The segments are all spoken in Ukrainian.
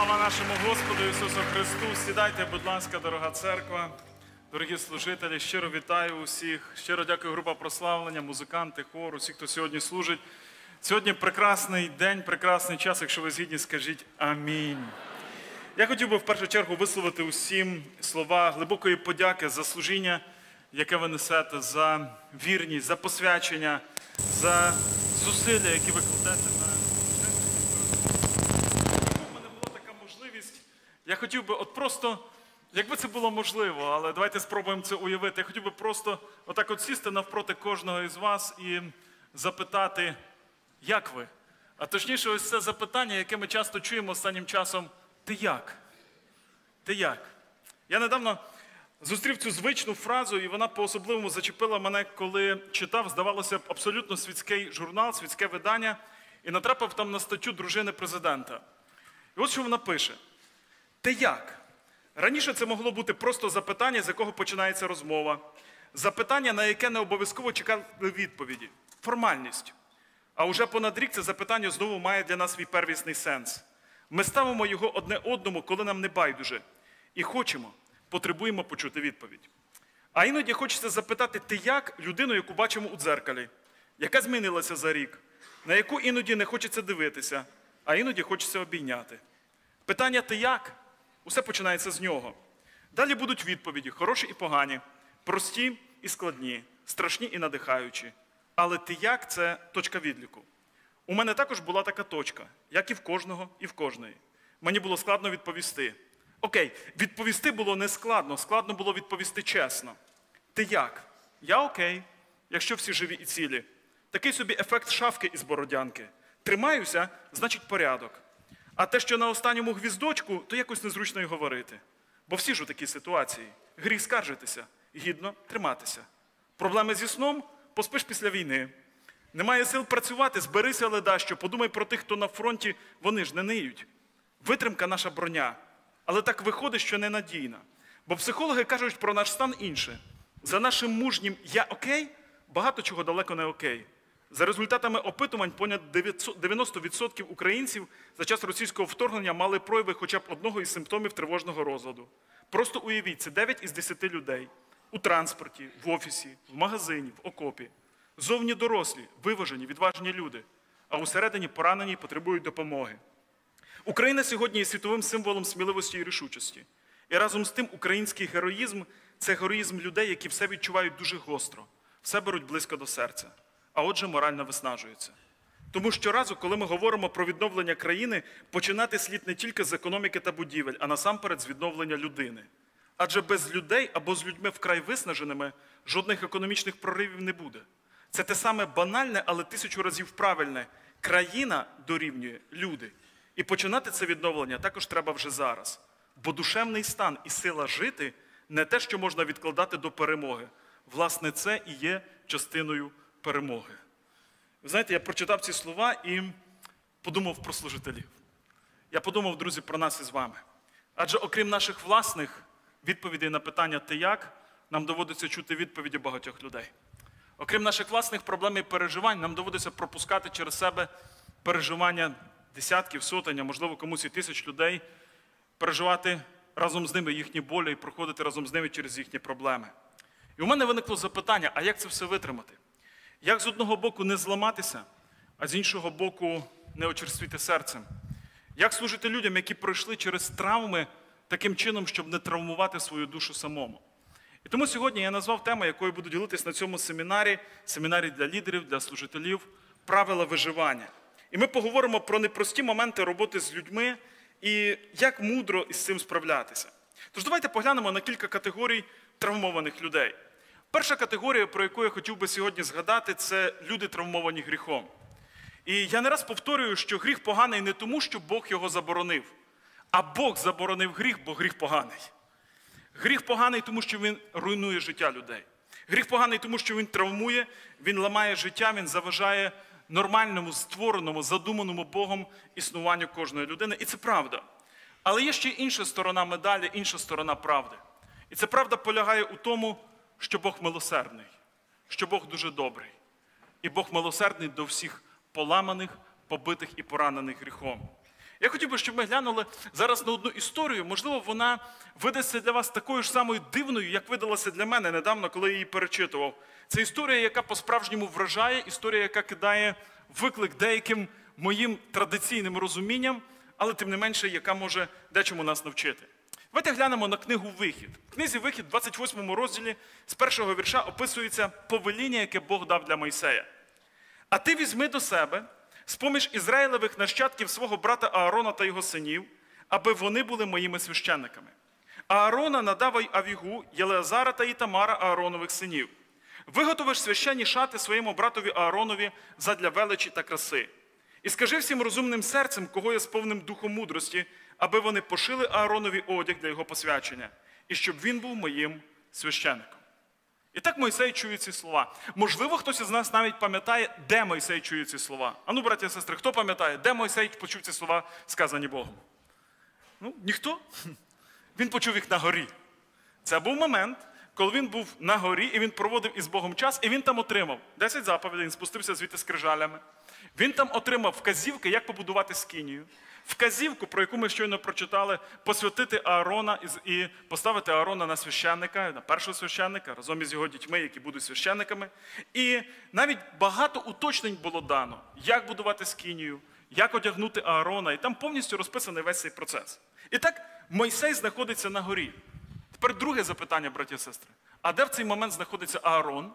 Слава нашому Господу Ісусу Христу! Сідайте, будь ласка, дорога церква, дорогі служителі, щиро вітаю усіх, щиро дякую група прославлення, музиканти, хор, усі, хто сьогодні служить. Сьогодні прекрасний день, прекрасний час, якщо ви згідні, скажіть амінь. Я хотів би в першу чергу висловити усім слова глибокої подяки за служіння, яке ви несете, за вірність, за посвячення, за зусилля, які ви кладете на у мене була така можливість. Я хотів би просто, якби це було можливо, але давайте спробуємо це уявити. Я хотів би просто отак от сісти навпроти кожного із вас і запитати, як ви? А точніше, ось це запитання, яке ми часто чуємо останнім часом: ти як? Ти як? Я недавно зустрів цю звичну фразу, і вона по-особливому зачепила мене, коли читав, здавалося б, абсолютно світський журнал, світське видання, і натрапив там на статтю дружини президента. І ось що вона пише. Ти як? Раніше це могло бути просто запитання, з якого починається розмова. Запитання, на яке не обов'язково чекали відповіді. Формальність. А уже понад рік це запитання знову має для нас свій первісний сенс. Ми ставимо його одне одному, коли нам не байдуже. І хочемо, потребуємо почути відповідь. А іноді хочеться запитати, ти як людину, яку бачимо у дзеркалі, яка змінилася за рік, на яку іноді не хочеться дивитися, а іноді хочеться обійняти. Питання «ти як?» усе починається з нього. Далі будуть відповіді, хороші і погані, прості і складні, страшні і надихаючі. Але «ти як» – це точка відліку. У мене також була така точка, як і в кожного, і в кожної. Мені було складно відповісти. Окей, відповісти було не складно, складно було відповісти чесно. Ти як? Я окей, якщо всі живі і цілі. Такий собі ефект шавки із Бородянки. Тримаюся, значить порядок. А те, що на останньому гвіздочку, то якось незручно й говорити. Бо всі ж у такій ситуації. Гріх скаржитися, гідно триматися. Проблеми зі сном? Поспиш після війни. Немає сил працювати, зберися ледащо, подумай про тих, хто на фронті, вони ж не ниють. Витримка – наша броня. Але так виходить, що ненадійна. Бо психологи кажуть про наш стан інше. За нашим мужнім «я окей» багато чого далеко не окей. За результатами опитувань, понад 90% українців за час російського вторгнення мали прояви хоча б одного із симптомів тривожного розладу. Просто уявіть, це 9 із 10 людей. У транспорті, в офісі, в магазині, в окопі. Зовні дорослі, виважені, відважені люди. А усередині поранені і потребують допомоги. Україна сьогодні є світовим символом сміливості і рішучості. І разом з тим український героїзм – це героїзм людей, які все відчувають дуже гостро, все беруть близько до серця, а отже морально виснажуються. Тому щоразу, коли ми говоримо про відновлення країни, починати слід не тільки з економіки та будівель, а насамперед з відновлення людини. Адже без людей або з людьми вкрай виснаженими жодних економічних проривів не буде. Це те саме банальне, але 1000 разів правильне. Країна дорівнює люди. І починати це відновлення також треба вже зараз. Бо душевний стан і сила жити – не те, що можна відкладати до перемоги. Власне, це і є частиною перемоги. Ви знаєте, я прочитав ці слова і подумав про служителів. Я подумав, друзі, про нас із вами. Адже окрім наших власних відповідей на питання «ти як?», нам доводиться чути відповіді багатьох людей. Окрім наших власних проблем і переживань, нам доводиться пропускати через себе переживання десятків, сотень, а можливо комусь і тисяч людей, переживати разом з ними їхні болі і проходити разом з ними через їхні проблеми. І у мене виникло запитання, а як це все витримати? Як з одного боку не зламатися, а з іншого боку не очерствіти серцем? Як служити людям, які пройшли через травми таким чином, щоб не травмувати свою душу самому? І тому сьогодні я назвав тему, якою буду ділитись на цьому семінарі для лідерів, для служителів, правила виживання. І ми поговоримо про непрості моменти роботи з людьми і як мудро із цим справлятися. Тож давайте поглянемо на кілька категорій травмованих людей. Перша категорія, про яку я хотів би сьогодні згадати, це люди, травмовані гріхом. І я не раз повторюю, що гріх поганий не тому, що Бог його заборонив, а Бог заборонив гріх, бо гріх поганий. Гріх поганий, тому що він руйнує життя людей. Гріх поганий, тому що він травмує, він ламає життя, він заважає нормальному, створеному, задуманому Богом існуванню кожної людини. І це правда. Але є ще інша сторона медалі, інша сторона правди. І ця правда полягає у тому, що Бог милосердний, що Бог дуже добрий. І Бог милосердний до всіх поламаних, побитих і поранених гріхом. Я хотів би, щоб ми глянули зараз на одну історію. Можливо, вона видасться для вас такою ж самою дивною, як видалася для мене недавно, коли я її перечитував. Це історія, яка по-справжньому вражає, історія, яка кидає виклик деяким моїм традиційним розумінням, але тим не менше, яка може дечому нас навчити. Давайте глянемо на книгу «Вихід». В книзі «Вихід» в 28 розділі з першого вірша описується повеління, яке Бог дав для Мойсея. «А ти візьми до себе з-поміж Ізраїлевих нащадків свого брата Аарона та його синів, аби вони були моїми священниками. Аарона надав Авігу, Єлеазара та Ітамара Ааронових синів. Виготовиш священні шати своєму братові Ааронові задля величі та краси. І скажи всім розумним серцем, кого є сповненим духом мудрості, аби вони пошили Ааронові одяг для його посвячення, і щоб він був моїм священником». І так Мойсей чує ці слова. Можливо, хтось із нас навіть пам'ятає, де Мойсей чує ці слова. Ану, браті і сестри, хто пам'ятає, де Мойсей почув ці слова, сказані Богом? Ну, ніхто. Він почув їх на горі. Це був момент, коли він був на горі, і він проводив із Богом час, і він там отримав 10 заповідей, він спустився звідти з крижалями. Він там отримав вказівки, як побудувати скинію. Вказівку, про яку ми щойно прочитали, посвятити Аарона і поставити Аарона на священника, на першого священника, разом із його дітьми, які будуть священниками. І навіть багато уточнень було дано, як будувати скинію, як одягнути Аарона, і там повністю розписаний весь цей процес. І так Мойсей знаходиться на горі. Тепер друге запитання, браті і сестри. А де в цей момент знаходиться Аарон?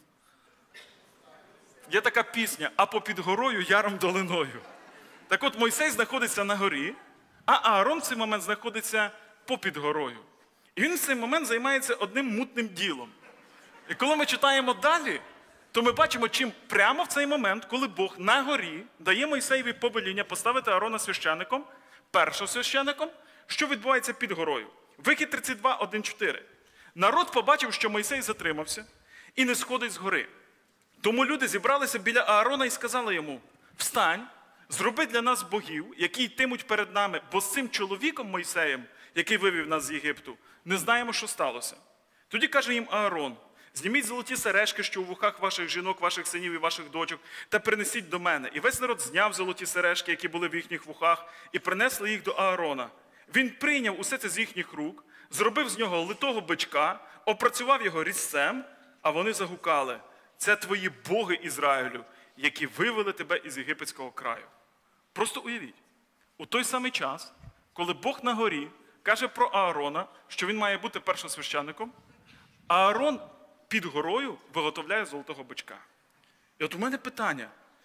Є така пісня «А попід горою яром долиною». Так от Мойсей знаходиться на горі, а Аарон в цей момент знаходиться попід горою. І він в цей момент займається одним мутним ділом. І коли ми читаємо далі, то ми бачимо, чим прямо в цей момент, коли Бог на горі дає Мойсеєві повеління поставити Аарона священником, першосвященником, що відбувається під горою. Вихід 32, 1-4. Народ побачив, що Мойсей затримався і не сходить з гори. Тому люди зібралися біля Аарона і сказали йому: «Встань, зроби для нас богів, які йтимуть перед нами, бо з цим чоловіком Мойсеєм, який вивів нас з Єгипту, не знаємо, що сталося». Тоді каже їм Аарон: «Зніміть золоті сережки, що у вухах ваших жінок, ваших синів і ваших дочок, та принесіть до мене». І весь народ зняв золоті сережки, які були в їхніх вухах, і принесли їх до Аарона. Він прийняв усе це з їхніх рук, зробив з нього литого бичка, опрацював його різцем, а вони загукали: «Це твої боги, Ізраїлю, які вивели тебе із єгипетського краю». Просто уявіть, у той самий час, коли Бог на горі каже про Аарона, що він має бути першосвященником, Аарон під горою виготовляє золотого бичка. І от у мене питання.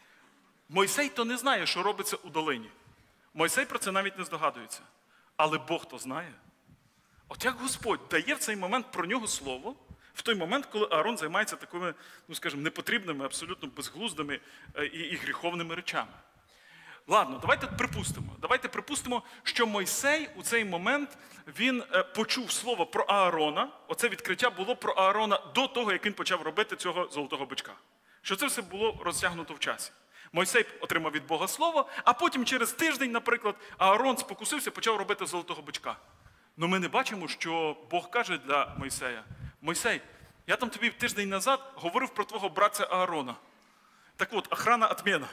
Мойсей то не знає, що робиться у долині. Мойсей про це навіть не здогадується. Але Бог то знає. От як Господь дає в цей момент про нього слово, в той момент, коли Аарон займається такими, ну скажімо, непотрібними, абсолютно безглуздими і гріховними речами. Ладно, давайте припустимо, що Мойсей у цей момент, він почув слово про Аарона, оце відкриття було про Аарона до того, як він почав робити цього золотого бичка. Що це все було розтягнуто в часі. Мойсей отримав від Бога слово, а потім через тиждень, наприклад, Аарон спокусився, почав робити золотого бичка. Но ми не бачимо, що Бог каже для Мойсея: «Мойсей, я там тобі тиждень назад говорив про твого братця Аарона. Так от, охрана отмена».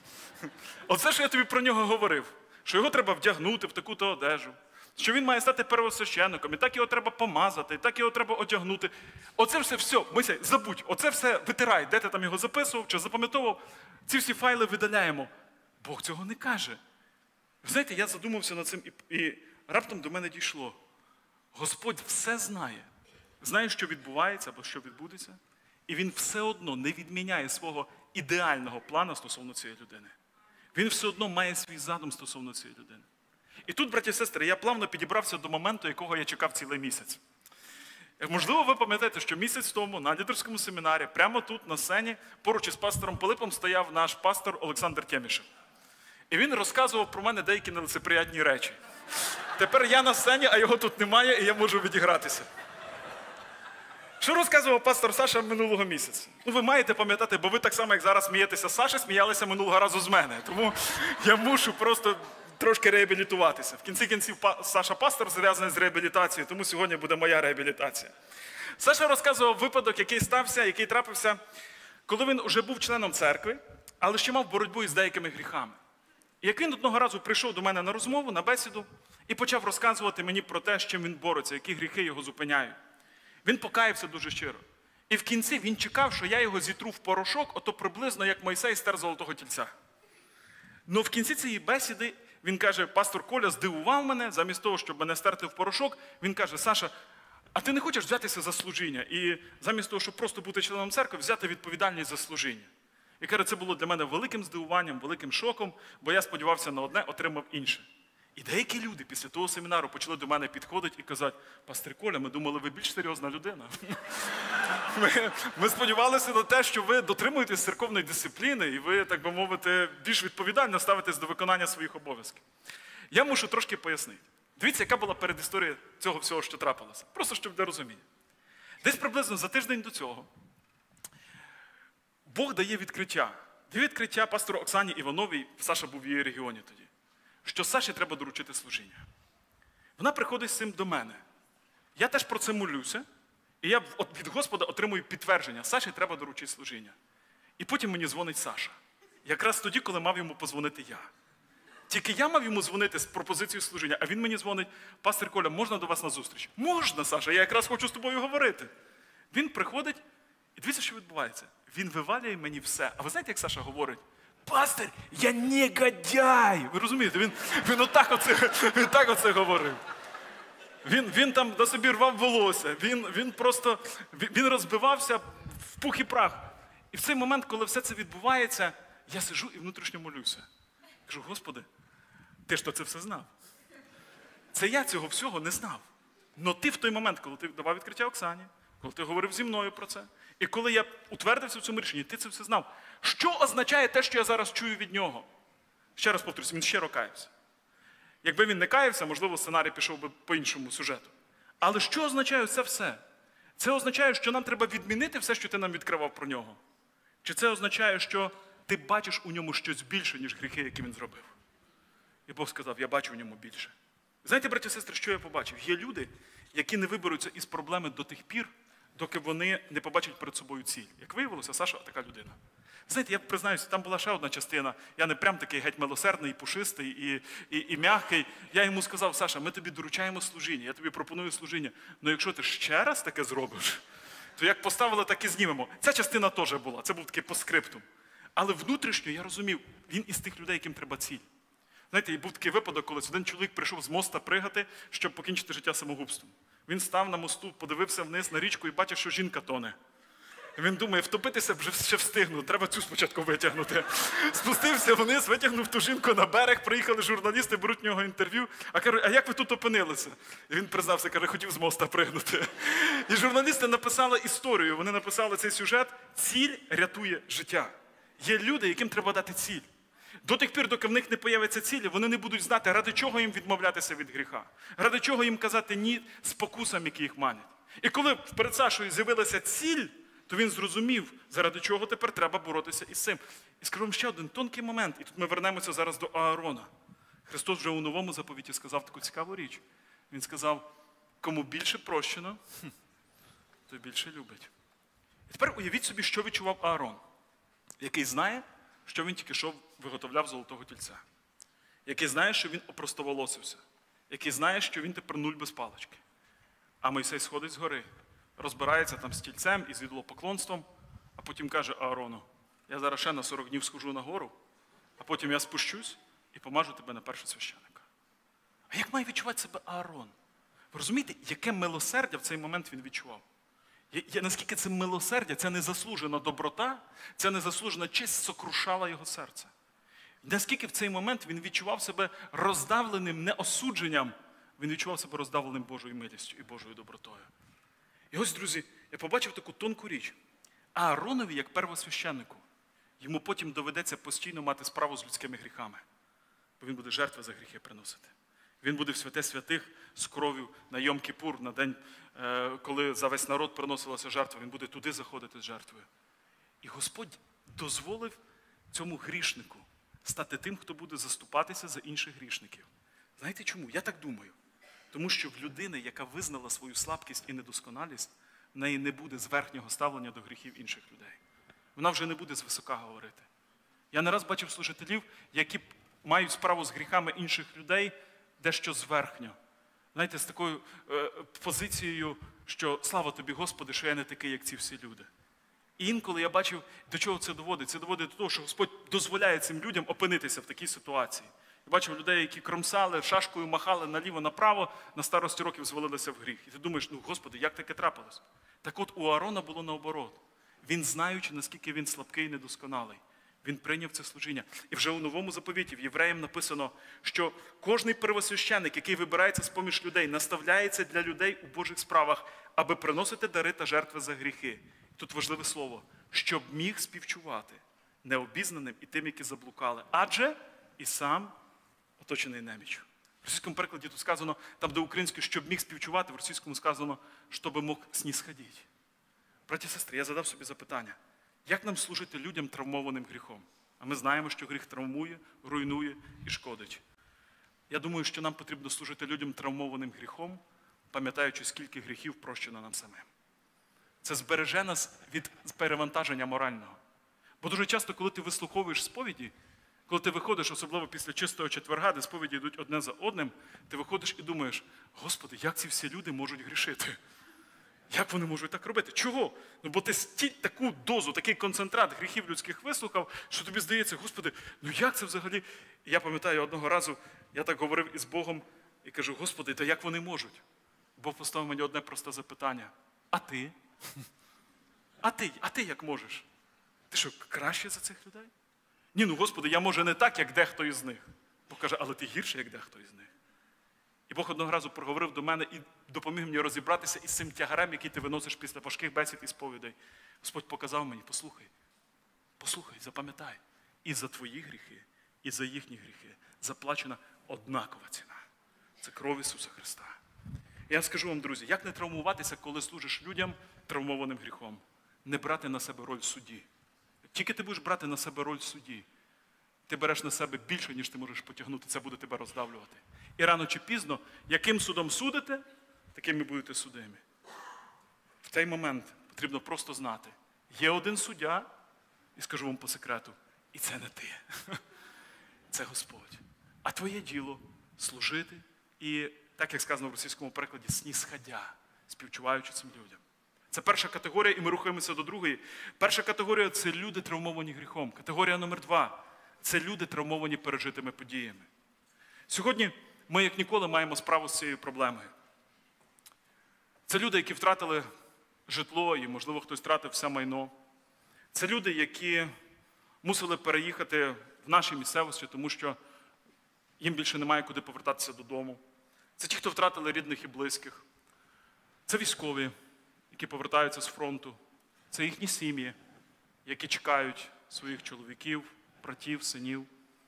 Оце, що я тобі про нього говорив, що його треба вдягнути в таку-то одежу, що він має стати первосвященником, і так його треба помазати, і так його треба одягнути. Оце все, Мойсей, забудь, оце все витирай, де ти там його записував чи запам'ятовував, ці всі файли видаляємо. Бог цього не каже. Ви знаєте, я задумався над цим, і раптом до мене дійшло. Господь все знає, що відбувається або що відбудеться, і він все одно не відміняє свого ідеального плану стосовно цієї людини. Він все одно має свій задум стосовно цієї людини. І тут, браті і сестри, я плавно підібрався до моменту, якого я чекав цілий місяць. Можливо, ви пам'ятаєте, що місяць тому на лідерському семінарі, прямо тут на сцені, поруч із пастором Пилипом стояв наш пастор Олександр Тємішев. І він розказував про мене деякі нелицеприятні речі. Тепер я на сцені, а його тут немає, і я можу відігратися. Що розказував пастор Саша минулого місяця? Ну, ви маєте пам'ятати, бо ви так само, як зараз смієтеся з Саші, сміялися минулого разу з мене. Тому я мушу просто трошки реабілітуватися. В кінці кінців Саша пастор зв'язаний з реабілітацією, тому сьогодні буде моя реабілітація. Саша розказував випадок, який трапився, коли він вже був членом церкви, але ще мав боротьбу із деякими гріхами. І як він одного разу прийшов до мене на розмову, на бесіду, і почав розказувати мені про те, з чим він бореться, які гріхи його зупиняють. Він покаявся дуже щиро. І в кінці він чекав, що я його зітру в порошок, ото приблизно як Мойсей стер золотого тільця. Но в кінці цієї бесіди він каже, пастор Коля здивував мене, замість того, щоб мене стерти в порошок, він каже, Саша, а ти не хочеш взятися за служіння? І замість того, щоб просто бути членом церкви, взяти відповідальність за служіння. І каже, це було для мене великим здивуванням, великим шоком, бо я сподівався на одне, отримав інше. І деякі люди після того семінару почали до мене підходити і казати, пастор Коля, ми думали, ви більш серйозна людина. Ми сподівалися на те, що ви дотримуєтесь церковної дисципліни і ви, так би мовити, більш відповідально ставитесь до виконання своїх обов'язків. Я мушу трошки пояснити. Дивіться, яка була передісторія цього всього, що трапилося. Просто щоб для розуміння. Десь приблизно за тиждень до цього Бог дає відкриття. Дає відкриття пастору Оксані Івановій, Саша був в її регіоні тоді, що Саші треба доручити служіння. Вона приходить з цим до мене. Я теж про це молюся, і я від Господа отримую підтвердження. Саші треба доручити служіння. І потім мені дзвонить Саша. Якраз тоді, коли мав йому позвонити я. Тільки я мав йому дзвонити з пропозицією служіння, а він мені дзвонить, пастор Коля, можна до вас на зустріч? Можна, Саша, я якраз хочу з тобою говорити. Він приходить, і дивіться, що відбувається. Він вивалює мені все. А ви знаєте, як Саша говорить? Пастор, я негодяй! Ви розумієте, він так оце говорив. Він там на собі рвав волосся, він розбивався в пух і прах. І в цей момент, коли все це відбувається, я сиджу і внутрішньо молюся. Кажу, Господи, ти ж то це все знав. Це я цього всього не знав. Но ти в той момент, коли ти давав відкриття Оксані, коли ти говорив зі мною про це, і коли я утвердився в цьому рішенні, ти це все знав. Що означає те, що я зараз чую від нього? Ще раз повторюсь, він щиро каявся. Якби він не каявся, можливо, сценарій пішов би по іншому сюжету. Але що означає це все? Це означає, що нам треба відмінити все, що ти нам відкривав про нього? Чи це означає, що ти бачиш у ньому щось більше, ніж гріхи, які він зробив? І Бог сказав, я бачу в ньому більше. Знаєте, браті і сестри, що я побачив? Є люди, які не виберуться із проблеми до тих пір, доки вони не побачать перед собою ціль. Як виявилося, Саша така людина. Знаєте, я признаюся, там була ще одна частина. Я не прям такий геть милосердний, пушистий і м'який. Я йому сказав, Саша, ми тобі доручаємо служіння, я тобі пропоную служіння. Ну якщо ти ще раз таке зробиш, то як поставили, так і знімемо. Ця частина теж була, це був такий постскриптум. Але внутрішньо я розумів, він із тих людей, яким треба ціль. Знаєте, і був такий випадок, коли один чоловік прийшов з моста пригати, щоб покінчити життя самогубством. Він став на мосту, подивився вниз на річку і бачив, що жінка тоне. Він думає, втопитися вже ще встигну, треба цю спочатку витягнути. Спустився вниз, витягнув ту жінку на берег, приїхали журналісти, беруть в нього інтерв'ю, а кажуть, а як ви тут опинилися? І він признався, каже, хотів з моста пригнути. І журналісти написали історію, вони написали цей сюжет «Ціль рятує життя». Є люди, яким треба дати ціль. До тих пір, доки в них не появиться цілі, вони не будуть знати, ради чого їм відмовлятися від гріха. Ради чого їм казати ні спокусам, які їх манять. І коли перед Сашою з'явилася ціль, то він зрозумів, заради чого тепер треба боротися із цим. І скажу вам ще один тонкий момент, і тут ми вернемося зараз до Аарона. Христос вже у новому заповіті сказав таку цікаву річ. Він сказав, кому більше прощено, той більше любить. І тепер уявіть собі, що відчував Аарон, який знає, що він тільки що виготовляв золотого тільця, який знає, що він опростоволосився, який знає, що він тепер нуль без палички. А Мойсей сходить з гори, розбирається там з тільцем і з ідолопоклонством, а потім каже Аарону, я зараз ще на 40 днів схожу на гору, а потім я спущусь і помажу тебе на першосвященника. А як має відчувати себе Аарон? Ви розумієте, яке милосердя в цей момент він відчував? Наскільки це милосердя, ця незаслужена доброта, ця незаслужена честь сокрушала його серце. Наскільки в цей момент він відчував себе роздавленим не осудженням, він відчував себе роздавленим Божою милістю і Божою добротою. І ось, друзі, я побачив таку тонку річ. Ааронові, як первосвященнику, йому потім доведеться постійно мати справу з людськими гріхами. Бо він буде жертви за гріхи приносити. Він буде в святе святих з кров'ю на Йом-Кіпур, на день, коли за весь народ приносилася жертва. Він буде туди заходити з жертвою. І Господь дозволив цьому грішнику стати тим, хто буде заступатися за інших грішників. Знаєте чому? Я так думаю. Тому що в людини, яка визнала свою слабкість і недосконалість, в неї не буде зверхнього ставлення до гріхів інших людей. Вона вже не буде звисока говорити. Я не раз бачив служителів, які мають справу з гріхами інших людей дещо зверхньо. Знаєте, з такою позицією, що слава тобі, Господи, що я не такий, як ці всі люди. І інколи я бачив, до чого це доводить. Це доводить до того, що Господь дозволяє цим людям опинитися в такій ситуації. Я бачив людей, які кромсали, шашкою махали наліво-направо, на старості років звалилися в гріх. І ти думаєш, ну, Господи, як таке трапилось? Так от у Аарона було наоборот. Він, знаючи, наскільки він слабкий і недосконалий, він прийняв це служіння. І вже у Новому заповіті в Євреям написано, що кожний первосвященник, який вибирається з-поміж людей, наставляється для людей у Божих справах, аби приносити дари та жертви за гріхи. Тут важливе слово, щоб міг співчувати необізнаним і тим, які заблукали. Адже і сам оточений неміччю. В російському перекладі тут сказано, там де українською, щоб міг співчувати, в російському сказано, щоб мог снісходити. Браті і сестри, я задав собі запитання, як нам служити людям травмованим гріхом? А ми знаємо, що гріх травмує, руйнує і шкодить. Я думаю, що нам потрібно служити людям травмованим гріхом, пам'ятаючи, скільки гріхів прощено нам самим. Це збереже нас від перевантаження морального. Бо дуже часто, коли ти вислуховуєш сповіді, коли ти виходиш, особливо після чистого четверга, де сповіді йдуть одне за одним, ти виходиш і думаєш, Господи, як ці всі люди можуть грішити? Як вони можуть так робити? Чого? Ну, бо ти таку дозу, такий концентрат гріхів людських вислухав, що тобі здається, Господи, ну як це взагалі? І я пам'ятаю, одного разу я так говорив із Богом і кажу, Господи, та як вони можуть? Бог поставив мені одне просте запитання. А ти? А ти як можеш? Ти що, краще за цих людей? Ні, ну, Господи, я може не так, як дехто із них. Бог каже, але ти гірше, як дехто із них. І Бог одного разу проговорив до мене і допоміг мені розібратися із цим тягарем, який ти виносиш після важких бесід і сповідей. Господь показав мені, послухай, запам'ятай. І за твої гріхи, і за їхні гріхи заплачена однакова ціна. Це кров Ісуса Христа. І я скажу вам, друзі, як не травмуватися, коли служиш людям травмованим гріхом? Не брати на себе роль судді. Тільки ти будеш брати на себе роль судді, ти береш на себе більше, ніж ти можеш потягнути. Це буде тебе роздавлювати. І рано чи пізно, яким судом судите, таким і будете судимі. В цей момент потрібно просто знати. Є один суддя, і скажу вам по секрету, і це не ти. Це Господь. А твоє діло служити і, так як сказано в російському перекладі, снісходя, співчуваючи цим людям. Це перша категорія, і ми рухаємося до другої. Перша категорія – це люди, травмовані гріхом. Категорія номер 2 – це люди, травмовані пережитими подіями. Сьогодні ми, як ніколи, маємо справу з цією проблемою. Це люди, які втратили житло, і, можливо, хтось втратив все майно. Це люди, які мусили переїхати в нашій місцевості, тому що їм більше немає куди повертатися додому. Це ті, хто втратили рідних і близьких. Це військові, які повертаються з фронту. Це їхні сім'ї, які чекають своїх чоловіків, братів, синів.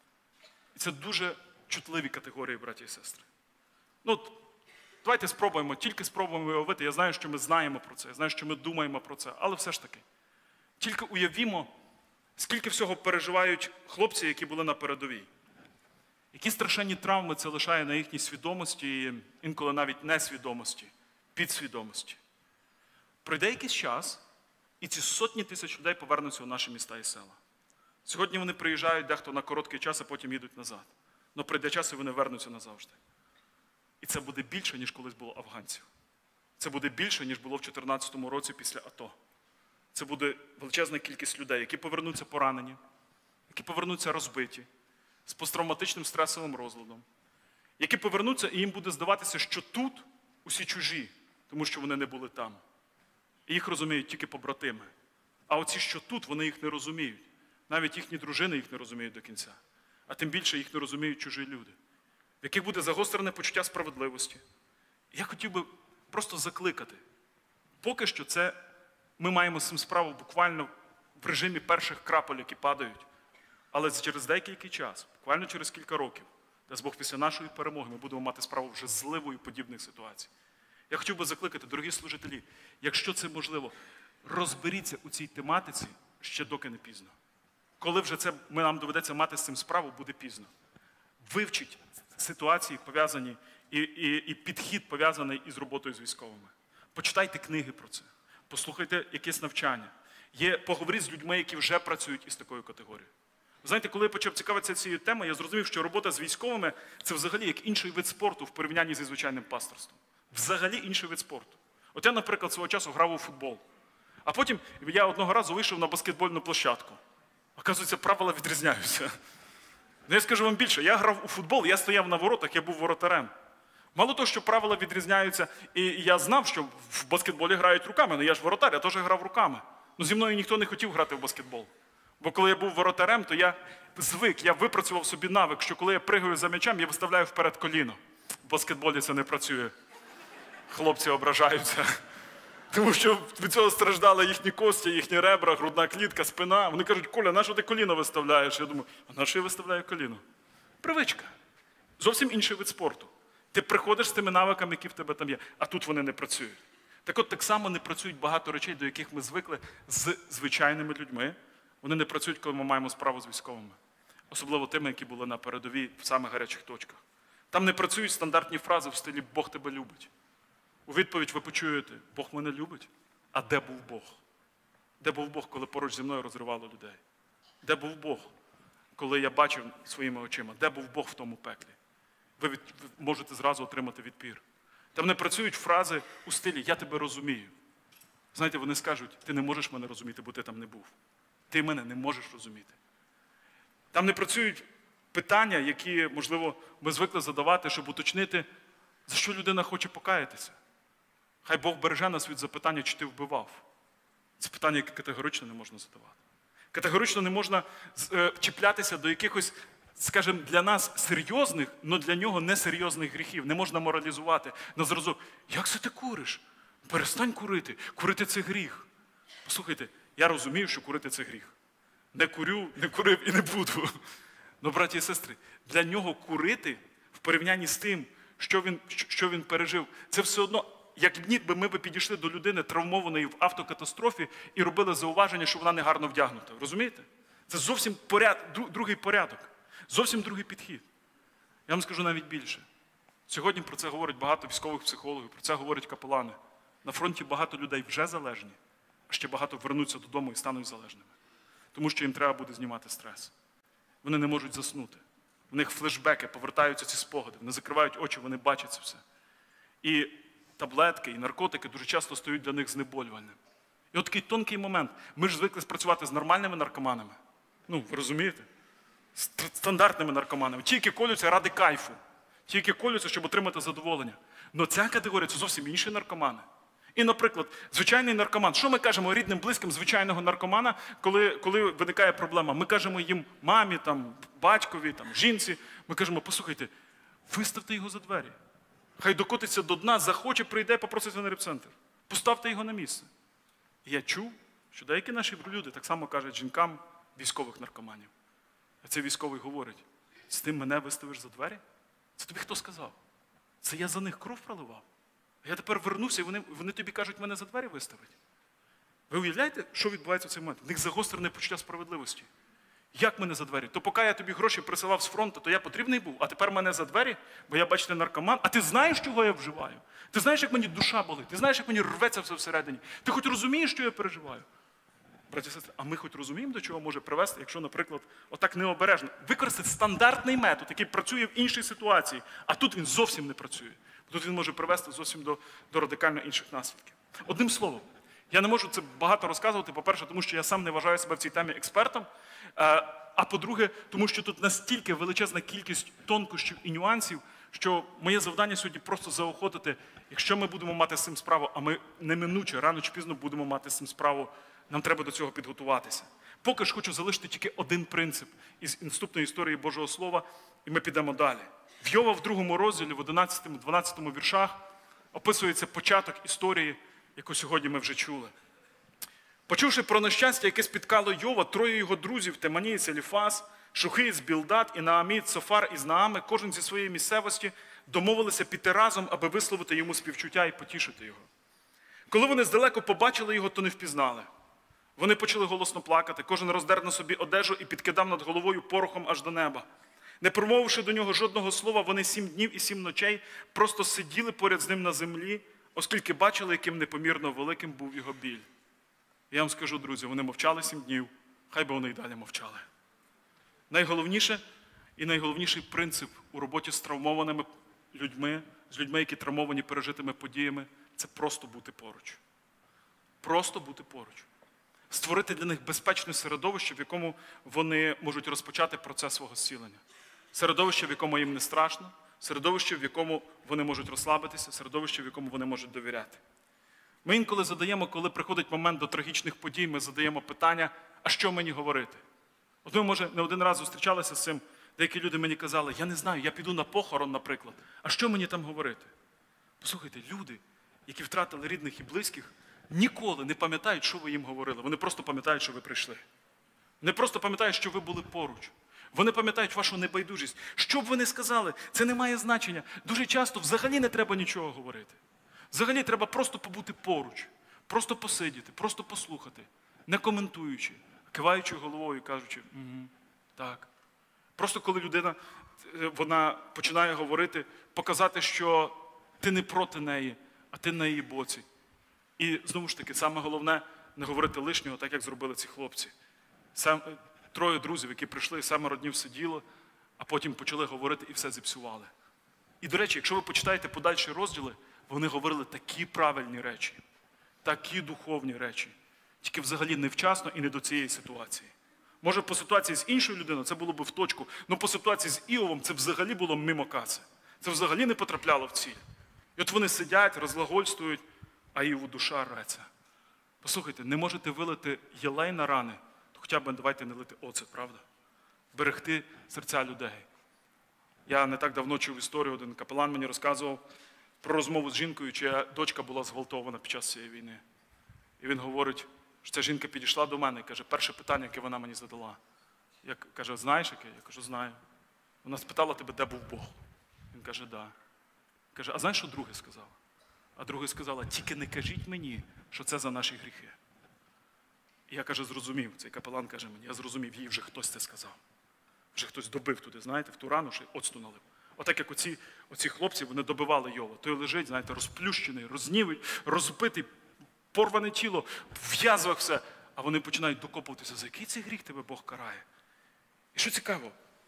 І це дуже чутливі категорії, браті і сестри. Ну, давайте спробуємо, тільки спробуємо уявити. Я знаю, що ми знаємо про це, я знаю, що ми думаємо про це, але все ж таки. Тільки уявімо, скільки всього переживають хлопці, які були на передовій. Які страшенні травми це лишає на їхній свідомості, і інколи навіть несвідомості, підсвідомості. Пройде якийсь час, і ці сотні тисяч людей повернуться у наші міста і села. Сьогодні вони приїжджають дехто на короткий час, а потім їдуть назад. Но прийде час, і вони вернуться назавжди. І це буде більше, ніж колись було афганців. Це буде більше, ніж було в 2014 році після АТО. Це буде величезна кількість людей, які повернуться поранені, які повернуться розбиті, з посттравматичним стресовим розладом, які повернуться, і їм буде здаватися, що тут усі чужі, тому що вони не були там. І їх розуміють тільки побратими. А оці, що тут, вони їх не розуміють. Навіть їхні дружини їх не розуміють до кінця. А тим більше їх не розуміють чужі люди, в яких буде загострене почуття справедливості. І я хотів би просто закликати. Поки що це ми маємо з цим справу буквально в режимі перших крапель, які падають. Але через деякий час, буквально через кілька років, дасть Бог, після нашої перемоги, ми будемо мати справу вже з зливою подібних ситуацій. Я хотів би закликати, дорогі служителі, якщо це можливо, розберіться у цій тематиці ще доки не пізно. Коли вже нам доведеться мати з цим справу, буде пізно. Вивчіть ситуації, пов'язані, і підхід, пов'язаний із роботою з військовими. Почитайте книги про це, послухайте якесь навчання. Поговоріть з людьми, які вже працюють із такою категорією. Знаєте, коли я почав цікавитися цією темою, я зрозумів, що робота з військовими – це взагалі як інший вид спорту в порівнянні зі звичайним пасторством. Взагалі інший вид спорту. От я, наприклад, свого часу грав у футбол. А потім я одного разу вийшов на баскетбольну площадку. Оказується, правила відрізняються. Ну, я скажу вам більше, я грав у футбол, я стояв на воротах, я був воротарем. Мало того, що правила відрізняються, і я знав, що в баскетболі грають руками, але я ж воротар, я теж грав руками. Ну, зі мною ніхто не хотів грати в баскетбол. Бо коли я був воротарем, то я звик, я випрацював собі навик, що коли я пригаю за м'ячем, я виставляю вперед коліно. В баскетболі це не працює. Хлопці ображаються. Тому що від цього страждали їхні кості, їхні ребра, грудна клітка, спина. Вони кажуть: Коля, на що ти коліно виставляєш? Я думаю, а на що я виставляю коліно? Привичка. Зовсім інший вид спорту. Ти приходиш з тими навиками, які в тебе там є, а тут вони не працюють. Так от, так само не працюють багато речей, до яких ми звикли з звичайними людьми. Вони не працюють, коли ми маємо справу з військовими. Особливо тими, які були на передовій в самих гарячих точках. Там не працюють стандартні фрази в стилі «Бог тебе любить». У відповідь ви почуєте: Бог мене любить? А де був Бог? Де був Бог, коли поруч зі мною розривало людей? Де був Бог, коли я бачив своїми очима? Де був Бог в тому пеклі? Ви можете зразу отримати відпір. Там не працюють фрази у стилі «Я тебе розумію». Знаєте, вони скажуть: ти не можеш мене розуміти, бо ти там не був. Ти мене не можеш розуміти. Там не працюють питання, які, можливо, ми звикли задавати, щоб уточнити, за що людина хоче покаятися. Хай Бог береже нас від запитання, чи ти вбивав. Це питання, яке категорично не можна задавати. Категорично не можна чіплятися до якихось, скажімо, для нас серйозних, але для нього несерйозних гріхів. Не можна моралізувати на зразок: як це ти куриш? Перестань курити. Курити – це гріх. Послухайте, я розумію, що курити – це гріх. Не курю, не курив і не буду. Ну, браті і сестри, для нього курити в порівнянні з тим, що він пережив, це все одно, як ніби ми підійшли до людини, травмованої в автокатастрофі, і робили зауваження, що вона негарно вдягнута. Розумієте? Це зовсім другий порядок, зовсім другий підхід. Я вам скажу навіть більше. Сьогодні про це говорить багато військових психологів, про це говорять капелани. На фронті багато людей вже залежні, а ще багато вернуться додому і стануть залежними. Тому що їм треба буде знімати стрес. Вони не можуть заснути. В них флешбеки, повертаються ці спогади. Вони закривають очі, вони бачать це все. І таблетки, і наркотики дуже часто стають для них знеболювальним. І от такий тонкий момент. Ми ж звикли спрацювати з нормальними наркоманами. Ну, ви розумієте? З стандартними наркоманами. Ті, які колються ради кайфу. Ті, які колються, щоб отримати задоволення. Но ця категорія – це зовсім інші наркомани. І, наприклад, звичайний наркоман. Що ми кажемо рідним, близьким звичайного наркомана, коли виникає проблема? Ми кажемо їм, мамі, там, батькові, там, жінці, ми кажемо: послухайте, виставте його за двері. Хай докотиться до дна, захоче, прийде, попроситься на репцентр. Поставте його на місце. І я чув, що деякі наші люди так само кажуть жінкам військових наркоманів. А цей військовий говорить: з тим мене виставиш за двері? Це тобі хто сказав? Це я за них кров проливав. Я тепер вернуся, і вони тобі кажуть, мене за двері виставить. Ви уявляєте, що відбувається в цей момент? В них загострене почуття справедливості. Як мене за двері? То поки я тобі гроші присилав з фронту, то я потрібний був, а тепер мене за двері, бо я, бачите, наркоман. А ти знаєш, чого я вживаю? Ти знаєш, як мені душа болить? Ти знаєш, як мені рветься все всередині? Ти хоч розумієш, що я переживаю? Браті і сестри, а ми хоч розуміємо, до чого може привести, якщо, наприклад, отак необережно використати стандартний метод, який працює в іншій ситуації, а тут він зовсім не працює. Тут він може привести зовсім до радикально інших наслідків. Одним словом, я не можу це багато розказувати, по-перше, тому що я сам не вважаю себе в цій темі експертом, а по-друге, тому що тут настільки величезна кількість тонкощів і нюансів, що моє завдання сьогодні просто заохотити, якщо ми будемо мати з цим справу, а ми неминуче, рано чи пізно будемо мати з цим справу, нам треба до цього підготуватися. Поки ж хочу залишити тільки один принцип із наступної історії Божого Слова, і ми підемо далі. В Йова в 2 розділі, в 11-12 віршах описується початок історії, яку сьогодні ми вже чули. Почувши про нещастя, яке спіткало Йова, 3 його друзів, Теманієць, Еліфаз, Шухиєць, Білдад і Наамід, Софар із Наами, кожен зі своєї місцевості, домовилися піти разом, аби висловити йому співчуття і потішити його. Коли вони здалеку побачили його, то не впізнали. Вони почали голосно плакати, кожен роздер на собі одежу і підкидав над головою порохом аж до неба. Не промовивши до нього жодного слова, вони 7 днів і 7 ночей просто сиділи поряд з ним на землі, оскільки бачили, яким непомірно великим був його біль. Я вам скажу, друзі, вони мовчали 7 днів, хай би вони й далі мовчали. Найголовніше і найголовніший принцип у роботі з травмованими людьми, з людьми, які травмовані пережитими подіями, це просто бути поруч. Просто бути поруч. Створити для них безпечне середовище, в якому вони можуть розпочати процес свого зцілення. Середовище, в якому їм не страшно, середовище, в якому вони можуть розслабитися, середовище, в якому вони можуть довіряти. Ми інколи задаємо, коли приходить момент до трагічних подій, ми задаємо питання, а що мені говорити? От ми, може, не один раз зустрічалися з цим, деякі люди мені казали, я не знаю, я піду на похорон, наприклад, а що мені там говорити? Послухайте, люди, які втратили рідних і близьких, ніколи не пам'ятають, що ви їм говорили. Вони просто пам'ятають, що ви прийшли. Вони просто пам'ятають, що ви були поруч. Вони пам'ятають вашу небайдужість. Що б ви не сказали, це не має значення. Дуже часто взагалі не треба нічого говорити. Взагалі треба просто побути поруч, просто посидіти, просто послухати, не коментуючи, киваючи головою і кажучи, так. Просто коли людина, вона починає говорити, показати, що ти не проти неї, а ти на її боці. І знову ж таки, саме головне не говорити лишнього, так як зробили ці хлопці. Троє друзів, які прийшли, 7 днів сиділо, а потім почали говорити і все зіпсували. І, до речі, якщо ви почитаєте подальші розділи, вони говорили такі правильні речі, такі духовні речі, тільки взагалі невчасно і не до цієї ситуації. Може, по ситуації з іншою людиною це було б в точку, але по ситуації з Іовом це взагалі було мимо каси. Це взагалі не потрапляло в ціль. І от вони сидять, розглагольствують, а Іову душа рветься. Послухайте, не можете вилити єлей на рани, то хоча б давайте не лити оцет, правда? Берегти серця людей. Я не так давно чув історію, один капелан мені розказував про розмову з жінкою, чия дочка була зґвалтована під час цієї війни. І він говорить, що ця жінка підійшла до мене і каже, перше питання, яке вона мені задала. Я каже, знаєш яке? Я кажу, знаю. Вона спитала тебе, де був Бог. Він каже, да. Каже, а знаєш, що друге сказала? А друге сказала, тільки не кажіть мені, що це за наші гріхи. І я, каже, зрозумів, цей капелан каже мені, я зрозумів, їй вже хтось це сказав. Вже хтось добив туди, знаєте, в ту рану, що оцту налив. Отак, як оці хлопці, вони добивали Йова. Той лежить, знаєте, розплющений, розбитий, порване тіло, в язвах все. А вони починають докопуватися, за який цей гріх тебе Бог карає. І що цікаво,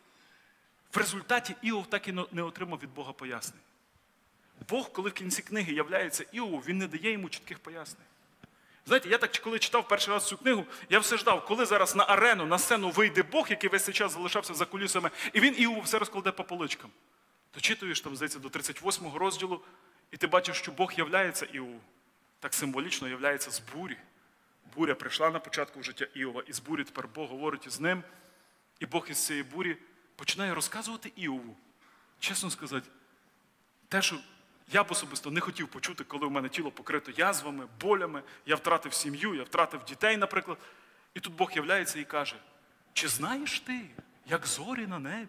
в результаті Іов так і не отримав від Бога пояснень. Бог, коли в кінці книги являється Іову, він не дає йому чітких пояснень. Знаєте, я так, коли читав перший раз цю книгу, я все ждав, коли зараз на арену, на сцену вийде Бог, який весь цей час залишався за кулісами, і він Іову все розкладе по поличкам. То читуєш, там, здається, до 38-го розділу, і ти бачиш, що Бог являється Іову. Так символічно являється з бурі. Буря прийшла на початку в життя Іова, і з бурі тепер Бог говорить із ним, і Бог із цієї бурі починає розказувати Іову. Чесно сказати, те, що я б особисто не хотів почути, коли в мене тіло покрито язвами, болями, я втратив сім'ю, я втратив дітей, наприклад. І тут Бог являється і каже, чи знаєш ти, як зорі на небі?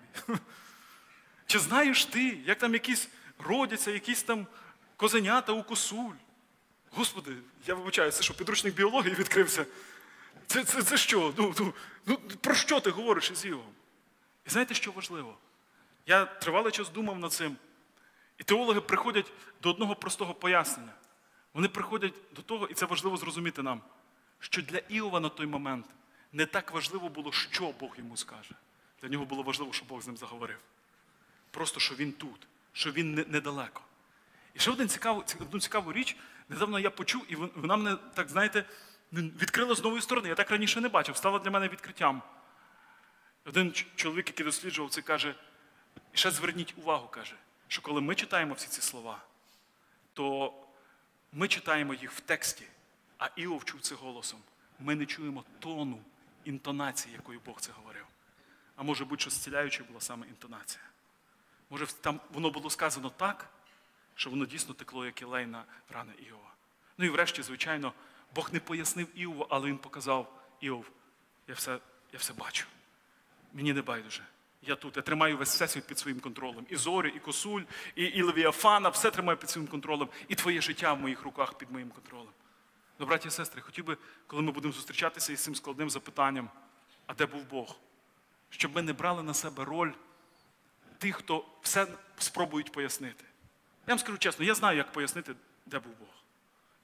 Чи знаєш ти, як там якісь родяться, якісь там козенята у косуль? Господи, я вибачаю, це що, підручник біології відкрився? Це що? Про що ти говориш із Іовом? І знаєте, що важливо? Я тривалий час думав над цим. І теологи приходять до одного простого пояснення. Вони приходять до того, і це важливо зрозуміти нам, що для Іова на той момент не так важливо було, що Бог йому скаже. Для нього було важливо, що Бог з ним заговорив. Просто, що він тут, що він недалеко. І ще одну цікаву річ, недавно я почув, і вона мене, так знаєте, відкрила з нової сторони. Я так раніше не бачив, стала для мене відкриттям. Один чоловік, який досліджував це, каже, і ще зверніть увагу, каже, що коли ми читаємо всі ці слова, то ми читаємо їх в тексті, а Іов чув це голосом. Ми не чуємо тону, інтонації, якою Бог це говорив. А може бути, що зціляючою була саме інтонація. Може, там воно було сказано так, що воно дійсно текло, як єлей на рани Іова. Ну і врешті, звичайно, Бог не пояснив Іову, але він показав, Іов, я все бачу. Мені не байдуже. Я тут, я тримаю весь всесвіт під своїм контролем. І зорі, і косуль, і Левіафана, все тримаю під своїм контролем. І твоє життя в моїх руках під моїм контролем. Ну, браті і сестри, хотів би, коли ми будемо зустрічатися із цим складним запитанням, а де був Бог? Щоб ми не брали на себе роль тих, хто все спробують пояснити. Я вам скажу чесно, я знаю, як пояснити, де був Бог.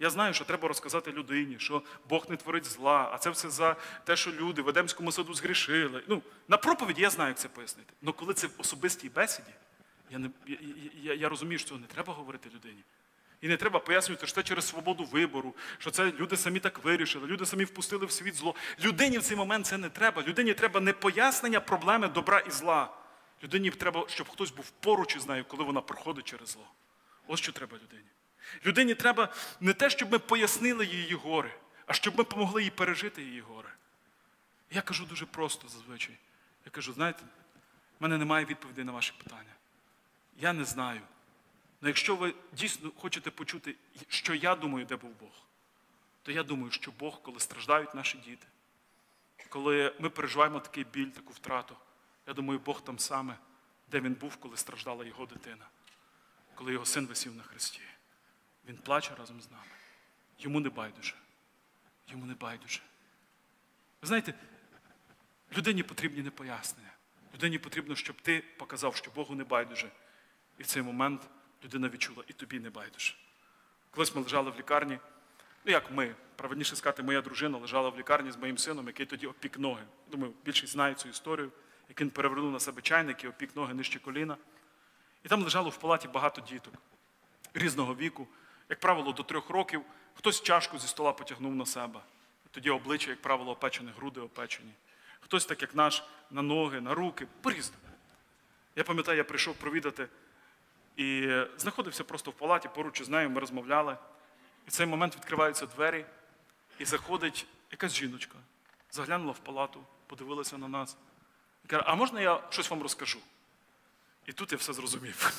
Я знаю, що треба розказати людині, що Бог не творить зла, а це все за те, що люди в Едемському саду згрішили. Ну, на проповіді я знаю, як це пояснити. Але коли це в особистій бесіді, я розумію, що цього не треба говорити людині. І не треба пояснювати, що це через свободу вибору, що це люди самі так вирішили, люди самі впустили в світ зло. Людині в цей момент це не треба. Людині треба не пояснення проблеми добра і зла. Людині треба, щоб хтось був поруч із нею, коли вона проходить через зло. Ось що треба людині. Людині треба не те, щоб ми пояснили її горе, а щоб ми допомогли їй пережити її горе. Я кажу дуже просто зазвичай. Я кажу, знаєте, в мене немає відповідей на ваші питання. Я не знаю. Але якщо ви дійсно хочете почути, що я думаю, де був Бог, то я думаю, що Бог, коли страждають наші діти, коли ми переживаємо такий біль, таку втрату, я думаю, Бог там саме, де Він був, коли страждала його дитина, коли його син висів на хресті. Він плаче разом з нами. Йому не байдуже. Йому не байдуже. Ви знаєте, людині потрібні не пояснення. Людині потрібно, щоб ти показав, що Богу не байдуже. І в цей момент людина відчула, і тобі не байдуже. Колись ми лежали в лікарні, ну як ми, правильніше сказати, моя дружина лежала в лікарні з моїм сином, який тоді опік ноги. Думаю, більшість знає цю історію, як він перевернув на себе чайник і опік ноги нижче коліна. І там лежало в палаті багато діток різного віку. Як правило, до 3 років хтось чашку зі стола потягнув на себе. Тоді обличчя, як правило, опечене, груди опечені. Хтось, так як наш, на ноги, на руки, по-різному. Я пам'ятаю, я прийшов провідати і знаходився просто в палаті, поруч із нею, ми розмовляли. І в цей момент відкриваються двері, і заходить якась жіночка. Заглянула в палату, подивилася на нас. І каже, а можна я щось вам розкажу? І тут я все зрозумів.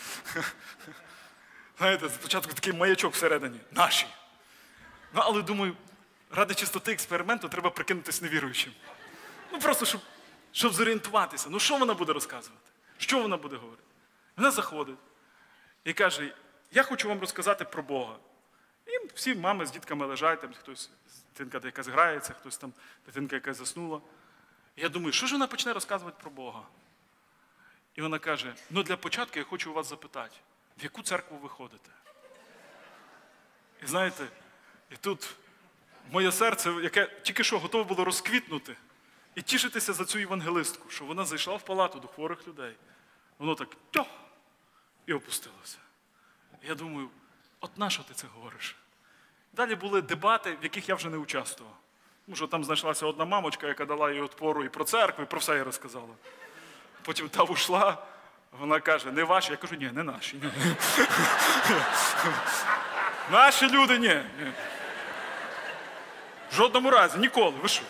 Знаєте, спочатку такий маячок всередині. Наші. Ну, але думаю, ради чистоти експерименту треба прикинутися невіруючим. Ну, просто, щоб зорієнтуватися. Ну, що вона буде розказувати? Що вона буде говорити? Вона заходить і каже, я хочу вам розказати про Бога. І всі мами з дітками лежать, там хтось, дитинка якась грається, хтось там, дитинка якась заснула. І я думаю, що ж вона почне розказувати про Бога? І вона каже, ну для початку я хочу у вас запитати, в яку церкву ви ходите? І знаєте, і тут моє серце, яке тільки що готове було розквітнути і тішитися за цю євангелистку, що вона зайшла в палату до хворих людей. Воно так тьох і опустилося. І я думаю, от нащо ти це говориш? Далі були дебати, в яких я вже не участвував. Тому що там знайшлася одна мамочка, яка дала їй отпору і про церкву, і про все їй розказала. Потім та ушла, вона каже, не ваші. Я кажу, ні, не наші. Ні. Наші люди, ні. В жодному разі, ніколи, ви що?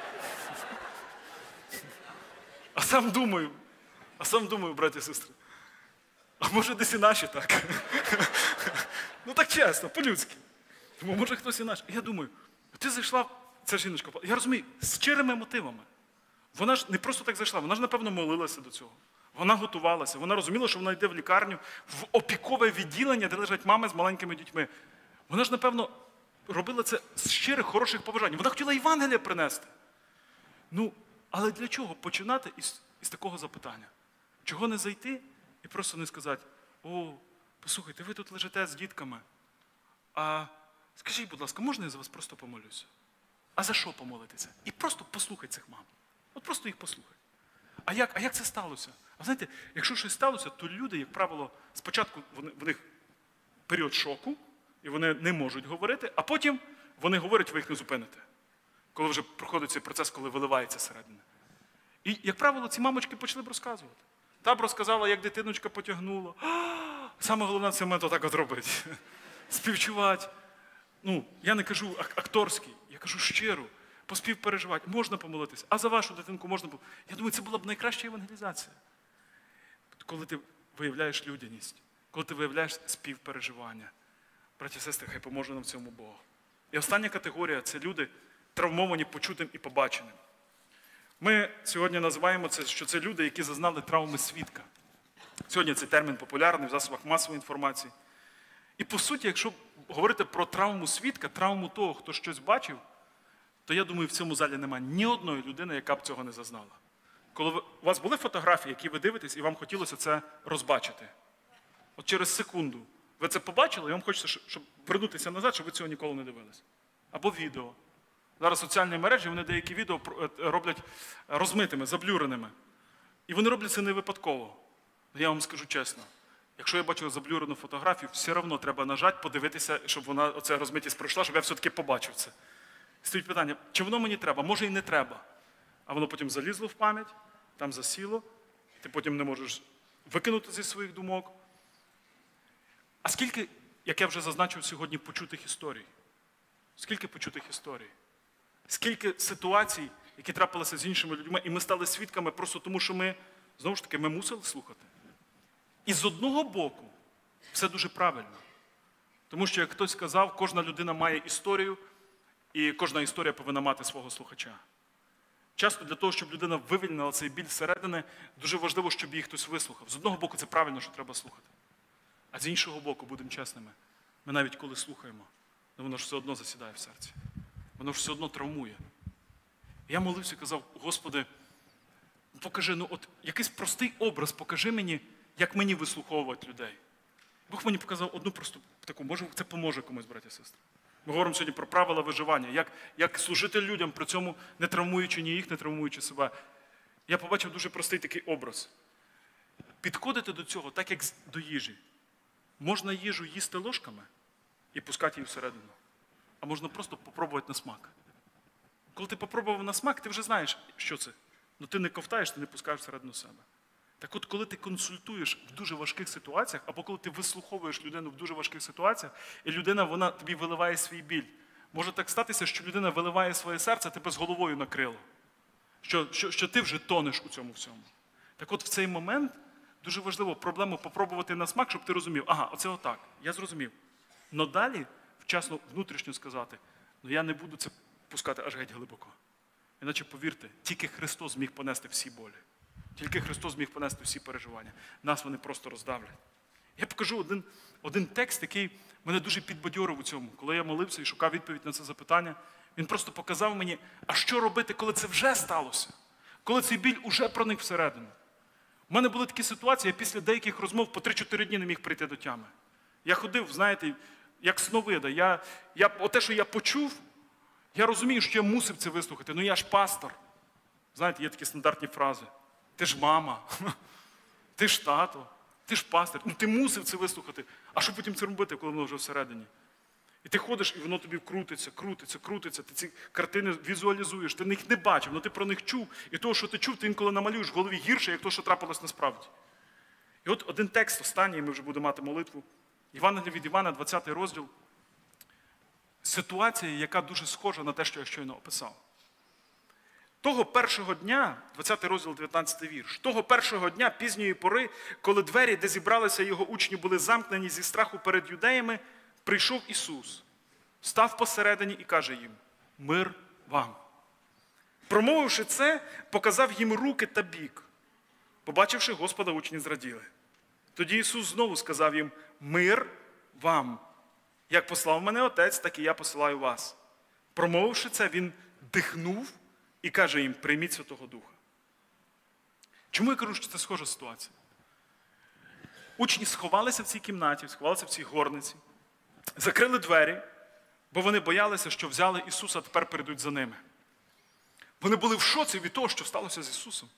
А сам думаю, браті і сестри, а може десь і наші так? Ну так чесно, по-людськи. Тому може хтось і наш. І я думаю, ти зайшла, ця жіночка, я розумію, з щирими мотивами. Вона ж не просто так зайшла, вона ж, напевно, молилася до цього. Вона готувалася, вона розуміла, що вона йде в лікарню, в опікове відділення, де лежать мами з маленькими дітьми. Вона ж, напевно, робила це з щирих, хороших побажань. Вона хотіла Євангелія принести. Ну, але для чого починати із такого запитання? Чого не зайти і просто не сказати, о, послухайте, ви тут лежите з дітками, а скажіть, будь ласка, можна я за вас просто помолюся? А за що помолитися? І просто послухай цих мам. От просто їх послухай. А як це сталося? А знаєте, якщо щось сталося, то люди, як правило, спочатку в них період шоку, і вони не можуть говорити, а потім вони говорять, ви їх не зупините. Коли вже проходить цей процес, коли виливається середина. І, як правило, ці мамочки почали б розказувати. Та б розказала, як дитиночка потягнула. Саме головне в цей момент отак от робити. Співчувати. Ну, я не кажу акторський, я кажу щиро. Поспівпереживати, можна помолитися, а за вашу дитинку можна було. Я думаю, це була б найкраща евангелізація. Коли ти виявляєш людяність, коли ти виявляєш співпереживання. Браті і сестри, хай поможе нам в цьому Бог. І остання категорія – це люди, травмовані почутим і побаченим. Ми сьогодні називаємо це, що це люди, які зазнали травми свідка. Сьогодні цей термін популярний в засобах масової інформації. І по суті, якщо говорити про травму свідка, травму того, хто щось бачив, то я думаю, в цьому залі немає ні одної людини, яка б цього не зазнала. Коли у вас були фотографії, які ви дивитесь, і вам хотілося це розбачити. От через секунду Ви це побачили, і вам хочеться, щоб вернутися назад, щоб ви цього ніколи не дивились. Або відео. Зараз соціальні мережі, вони деякі відео роблять розмитими, заблюреними. І вони роблять це не випадково. Я вам скажу чесно. Якщо я бачу заблюрену фотографію, все одно треба нажати, подивитися, щоб вона, оця розмитість пройшла, щоб я все-таки побачив це. Стоїть питання, чи воно мені треба? Може і не треба. А воно потім залізло в пам'ять, там засіло, ти потім не можеш викинути зі своїх думок. А скільки, як я вже зазначив сьогодні, почутих історій? Скільки почутих історій? Скільки ситуацій, які трапилися з іншими людьми, і ми стали свідками просто тому, що ми, знову ж таки, ми мусили слухати. І з одного боку, все дуже правильно. Тому що, як хтось сказав, кожна людина має історію, і кожна історія повинна мати свого слухача. Часто для того, щоб людина вивільнила цей біль зсередини, дуже важливо, щоб її хтось вислухав. З одного боку, це правильно, що треба слухати. А з іншого боку, будемо чесними, ми навіть коли слухаємо, воно ж все одно засідає в серці. Воно ж все одно травмує. Я молився і казав, Господи, покажи, от якийсь простий образ, покажи мені, як мені вислуховувати людей. Бог мені показав одну просту таку, може це поможе комусь, браті і сестри. Ми говоримо сьогодні про правила виживання, як служити людям, при цьому не травмуючи ні їх, не травмуючи себе. Я побачив дуже простий такий образ. Підходити до цього так, як до їжі. Можна їжу їсти ложками і пускати її всередину. А можна просто попробувати на смак. Коли ти попробував на смак, ти вже знаєш, що це. Ну ти не ковтаєш, ти не пускаєш всередину себе. Так от, коли ти консультуєш в дуже важких ситуаціях, або коли ти вислуховуєш людину в дуже важких ситуаціях, і людина, вона тобі виливає свій біль. Може так статися, що людина виливає своє серце, тебе з головою накрило. Що ти вже тонеш у цьому всьому. Так от в цей момент дуже важливо проблему попробувати на смак, щоб ти розумів, ага, оце отак, я зрозумів. Но далі вчасно внутрішньо сказати, я не буду це пускати аж геть глибоко. Іначе, повірте, тільки Христос зміг понести всі болі. Тільки Христос зміг понести всі переживання. Нас вони просто роздавлять. Я покажу один текст, який мене дуже підбадьорив у цьому. Коли я молився і шукав відповідь на це запитання, він просто показав мені, а що робити, коли це вже сталося? Коли цей біль уже проник всередину. У мене були такі ситуації, я після деяких розмов по 3-4 дні не міг прийти до тями. Я ходив, знаєте, як сновида. Оте, що я почув, я розумію, що я мусив це вислухати. Ну я ж пастор. Знаєте, є такі стандартні фрази. Ти ж мама, ти ж тато, ти ж пастир. Ну ти мусив це вислухати. А що потім це робити, коли воно вже всередині? І ти ходиш, і воно тобі крутиться. Ти ці картини візуалізуєш, ти їх не бачив, але ти про них чув. І того, що ти чув, ти інколи намалюєш в голові гірше, як то, що трапилось насправді. І от один текст, останній, ми вже будемо мати молитву. Євангеліє від Івана, 20 розділ. Ситуація, яка дуже схожа на те, що я щойно описав. Того першого дня, 20 розділ, 19 вірш, того першого дня, пізньої пори, коли двері, де зібралися його учні, були замкнені зі страху перед юдеями, прийшов Ісус, став посередині і каже їм, мир вам. Промовивши це, показав їм руки та бік. Побачивши Господа, учні зраділи. Тоді Ісус знову сказав їм, мир вам. Як послав мене Отець, так і я посилаю вас. Промовивши це, Він дихнув і каже їм, прийміть Святого Духа. Чому я кажу, що це схожа ситуація? Учні сховалися в цій кімнаті, сховалися в цій горниці, закрили двері, бо вони боялися, що взяли Ісуса, а тепер перейдуть за ними. Вони були в шоці від того, що сталося з Ісусом.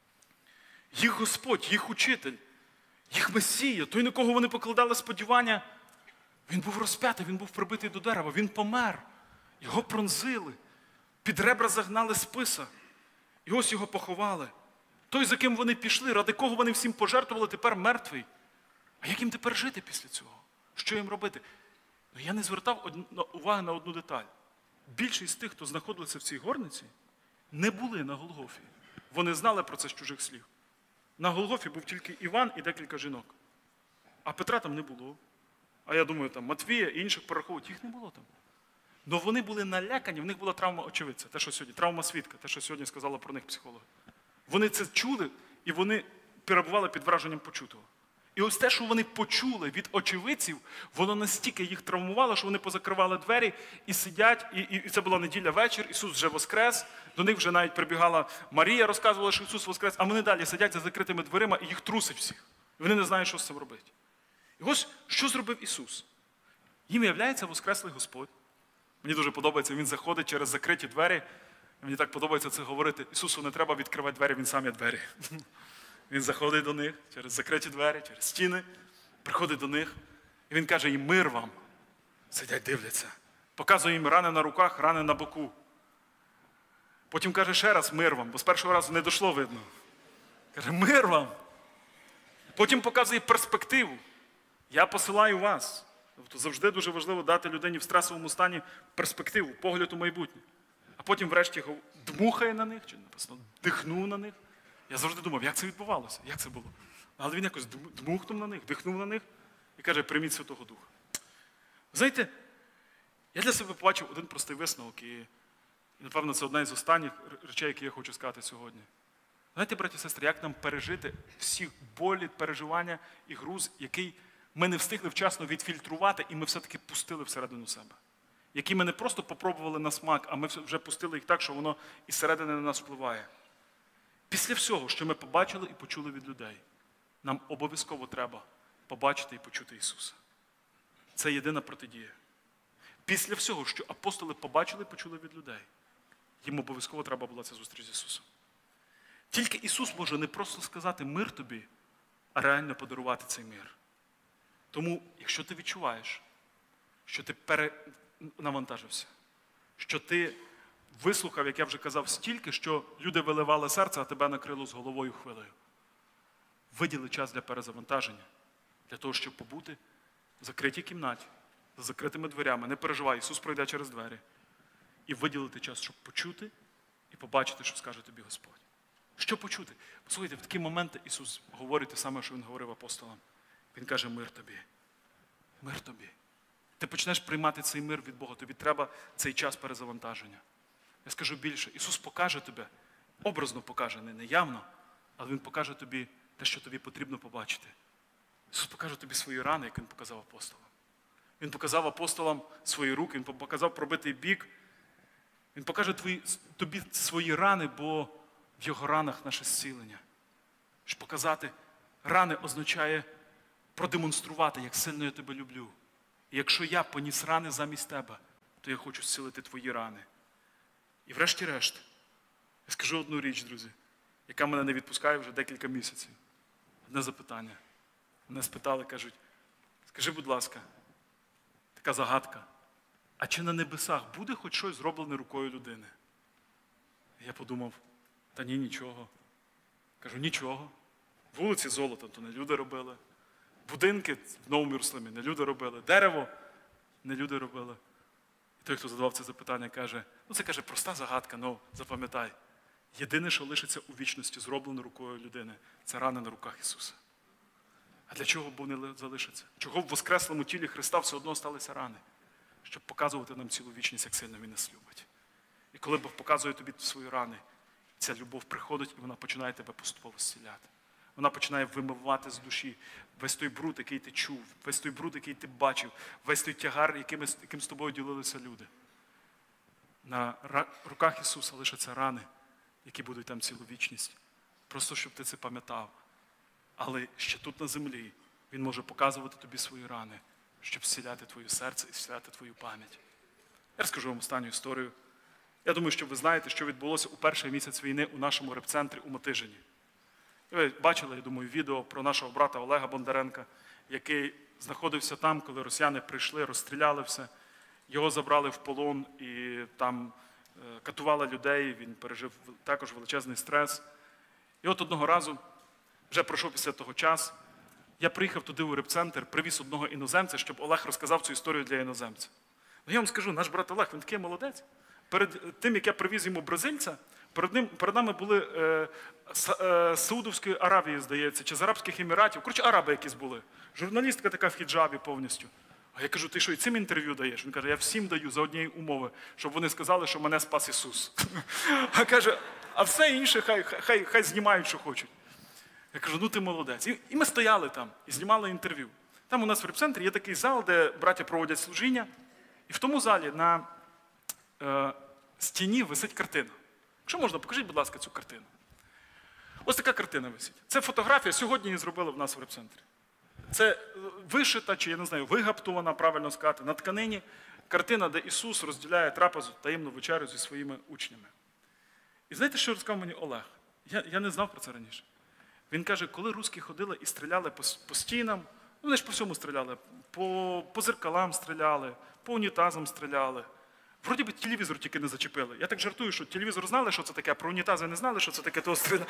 Їх Господь, їх учитель, їх Месія, той, на кого вони покладали сподівання, Він був розп'ятий, Він був прибитий до дерева, Він помер, Його пронзили, під ребра загнали списа, і ось Його поховали. Той, за ким вони пішли, ради кого вони всім пожертвували, тепер мертвий. А як їм тепер жити після цього? Що їм робити? Ну, я не звертав уваги на одну деталь. Більшість з тих, хто знаходилися в цій горниці, не були на Голгофі. Вони знали про це з чужих слів. На Голгофі був тільки Іван і декілька жінок. А Петра там не було. А я думаю, там Матвія і інших пораховують, їх не було там. Но вони були налякані, в них була травма очевидця, те, що сьогодні, травма свідка, те, що сьогодні сказала про них психолог. Вони це чули, і вони перебували під враженням почутого. І ось те, що вони почули від очевидців, воно настільки їх травмувало, що вони позакривали двері і сидять, і це була неділя вечір, Ісус вже воскрес, до них вже навіть прибігала Марія, розказувала, що Ісус воскрес, а вони далі сидять за закритими дверима, і їх трусить всіх. І вони не знають, що з цим робити. І ось, що зробив Ісус? Їм являється воскреслий Господь. Мені дуже подобається, Він заходить через закриті двері. Мені так подобається це говорити. Ісусу не треба відкривати двері, Він сам є двері. Він заходить до них через закриті двері, через стіни, приходить до них. І Він каже їм: мир вам. Сидять, дивляться. Показує їм рани на руках, рани на боку. Потім каже ще раз: мир вам, бо з першого разу не дійшло, видно. Каже: мир вам. Потім показує перспективу. Я посилаю вас. Тобто завжди дуже важливо дати людині в стресовому стані перспективу, погляд у майбутнє. А потім врешті дмухає на них, чи написано дихнув на них. Я завжди думав, як це відбувалося, як це було. Але він якось дмухнув на них, дихнув на них і каже: прийміть Святого Духа. Знаєте, я для себе побачив один простий висновок, і напевно це одна із останніх речей, які я хочу сказати сьогодні. Знаєте, браті і сестри, як нам пережити всі болі, переживання і груз, який ми не встигли вчасно відфільтрувати, і ми все-таки пустили всередину себе. Які ми не просто попробували на смак, а ми вже пустили їх так, що воно із середини на нас впливає. Після всього, що ми побачили і почули від людей, нам обов'язково треба побачити і почути Ісуса. Це єдина протидія. Після всього, що апостоли побачили і почули від людей, їм обов'язково треба була ця зустріч з Ісусом. Тільки Ісус може не просто сказати «мир тобі», а реально подарувати цей мир. Тому, якщо ти відчуваєш, що ти перенавантажився, що ти вислухав, як я вже казав, стільки, що люди виливали серце, а тебе накрило з головою хвилею, виділи час для перезавантаження, для того, щоб побути в закритій кімнаті, за закритими дверями. Не переживай, Ісус пройде через двері. І виділити час, щоб почути і побачити, що скаже тобі Господь. Що почути? Послухайте, в такі моменти Ісус говорить те саме, що Він говорив апостолам. Він каже: мир тобі. Мир тобі. Ти почнеш приймати цей мир від Бога. Тобі треба цей час перезавантаження. Я скажу більше. Ісус покаже тобі, образно покаже, не явно, але Він покаже тобі те, що тобі потрібно побачити. Ісус покаже тобі свої рани, як Він показав апостолам. Він показав апостолам свої руки, Він показав пробитий бік. Він покаже тобі свої рани, бо в Його ранах наше зцілення. Щоб показати, рани означає продемонструвати, як сильно я тебе люблю. І якщо я поніс рани замість тебе, то я хочу зцілити твої рани. І врешті-решт, я скажу одну річ, друзі, яка мене не відпускає вже декілька місяців. Одне запитання. Мене спитали, кажуть: скажи, будь ласка, така загадка, а чи на небесах буде хоч щось зроблене рукою людини? І я подумав: та ні, нічого. Кажу: нічого. Вулиці золота то не люди робили. Будинки в Новому Єрусалимі не люди робили. Дерево не люди робили. І той, хто задавав це запитання, каже: це, каже, проста загадка, запам'ятай. Єдине, що лишиться у вічності зроблено рукою людини, це рани на руках Ісуса. А для чого вони залишаться? Чого в воскреслому тілі Христа все одно сталися рани? Щоб показувати нам цілу вічність, як сильно Він нас любить. І коли Бог показує тобі свої рани, ця любов приходить, і вона починає тебе поступово зціляти. Вона починає вимивати з душі весь той бруд, який ти чув, весь той бруд, який ти бачив, весь той тягар, яким з тобою ділилися люди. На руках Ісуса лишаться рани, які будуть там цілу вічність. Просто, щоб ти це пам'ятав. Але ще тут на землі Він може показувати тобі свої рани, щоб зціляти твоє серце і зціляти твою пам'ять. Я розкажу вам останню історію. Я думаю, що ви знаєте, що відбулося у перший місяць війни у нашому репцентрі у Мотижині. Ви бачили, я думаю, відео про нашого брата Олега Бондаренка, який знаходився там, коли росіяни прийшли, розстріляли все. Його забрали в полон і там катували людей, він пережив також величезний стрес. І от одного разу, вже пройшов після того час, я приїхав туди у репцентр, привіз одного іноземця, щоб Олег розказав цю історію для іноземця. Я вам скажу, наш брат Олег, він такий молодець. Перед тим, як я привіз йому бразильця, перед нами були з Саудовської Аравії, здається, чи з Арабських Еміратів. Коротше, араби якісь були. Журналістка така в хіджабі повністю. А я кажу: ти що, і цим інтерв'ю даєш? Він каже: я всім даю за однієї умови, щоб вони сказали, що мене спас Ісус. А каже: а все інше хай знімають, що хочуть. Я кажу: ти молодець. І ми стояли там і знімали інтерв'ю. Там у нас в репцентрі є такий зал, де браття проводять служіння. І в тому залі на стіні висить картина. Якщо можна, покажіть, будь ласка, цю картину. Ось така картина висить. Це фотографія, сьогодні її зробили в нас в репцентрі. Це вишита, чи, я не знаю, вигаптована, правильно сказати, на тканині картина, де Ісус розділяє трапезу, таємну вечерю зі своїми учнями. І знаєте, що розказав мені Олег? Я не знав про це раніше. Він каже, коли русські ходили і стріляли по стінам, ну вони ж по всьому стріляли, по зеркалам стріляли, по унітазам стріляли. Вроді би телевізор тільки не зачепили. Я так жартую, що телевізор знали, що це таке, а про унітази не знали, що це таке, того стріляли.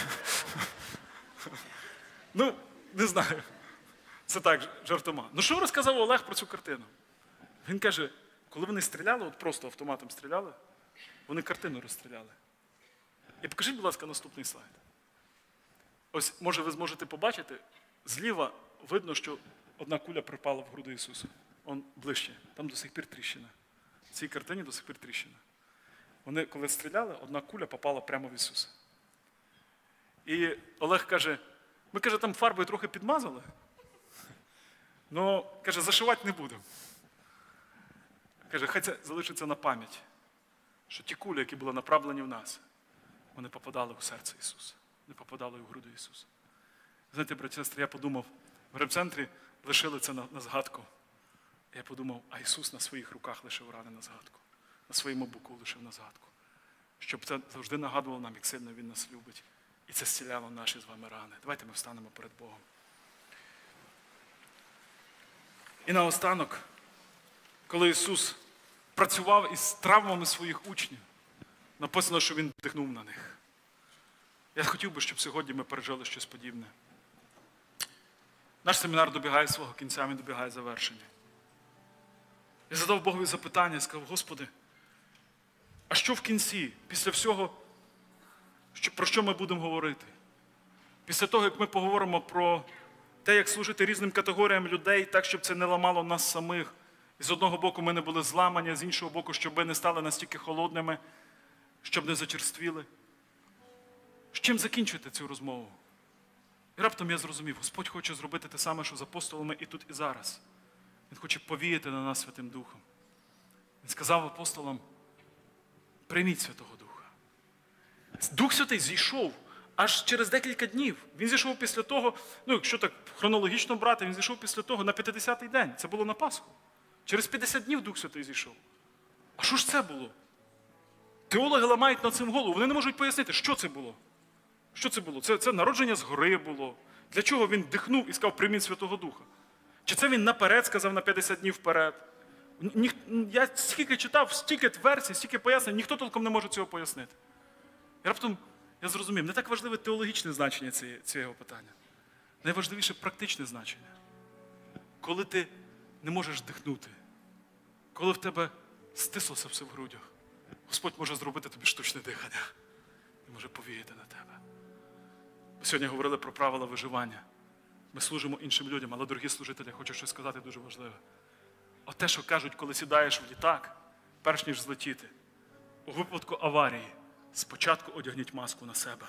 Ну, не знаю. Це так, жартома. Ну що розказав Олег про цю картину? Він каже, коли вони стріляли, от просто автоматом стріляли, вони картину розстріляли. І покажіть, будь ласка, наступний слайд. Ось, може, ви зможете побачити, зліва видно, що одна куля припала в груди Ісуса. Он ближче, там до сих пір тріщина. В цій картині до сих пір тріщина. Вони, коли стріляли, одна куля попала прямо в Ісуса. І Олег каже, ми, каже, там фарбою трохи підмазали, але, каже, зашивати не будемо. Каже, хай це залишиться на пам'ять, що ті кулі, які були направлені в нас, вони попадали у серце Ісуса, не попадали у груди Ісуса. Знаєте, браті і сестри, я подумав, в репцентрі лишили це на згадку. Я подумав, а Ісус на своїх руках лишив рани на згадку, на своєму боку лишив на згадку. Щоб це завжди нагадувало нам, як сильно Він нас любить. І це зціляло наші з вами рани. Давайте ми встанемо перед Богом. І наостанок, коли Ісус працював із травмами своїх учнів, написано, що Він дихнув на них. Я хотів би, щоб сьогодні ми пережили щось подібне. Наш семінар добігає свого кінця, він добігає завершення. Я задав Богові запитання і сказав, Господи, а що в кінці, після всього, про що ми будемо говорити? Після того, як ми поговоримо про те, як служити різним категоріям людей, так, щоб це не ламало нас самих. І з одного боку ми не були зламані, з іншого боку, щоб ми не стали настільки холодними, щоб не зачерствіли. З чим закінчити цю розмову? І раптом я зрозумів, Господь хоче зробити те саме, що з апостолами і тут, і зараз. Він хоче повіяти на нас Святим Духом. Він сказав апостолам, прийміть Святого Духа. Дух Святий зійшов аж через декілька днів. Він зійшов після того, ну якщо так хронологічно брати, він зійшов після того на 50-й день. Це було на Пасху. Через 50 днів Дух Святий зійшов. А що ж це було? Теологи ламають над цим голову. Вони не можуть пояснити, що це було. Що це було? Це народження згори було. Для чого він дихнув і сказав, прийміть Святого Духа? Чи це він наперед сказав на 50 днів вперед? Я скільки читав, стільки версій, стільки пояснень, ніхто толком не може цього пояснити. І раптом я зрозумів, не так важливе теологічне значення цього питання. Найважливіше практичне значення. Коли ти не можеш дихнути, коли в тебе стислося все в грудях, Господь може зробити тобі штучне дихання і може повіяти на тебе. Ми сьогодні говорили про правила виживання. Ми служимо іншим людям, але, дорогі служителі, я хочу щось сказати дуже важливе. От те, що кажуть, коли сідаєш в літак, перш ніж злетіти, у випадку аварії, спочатку одягніть маску на себе.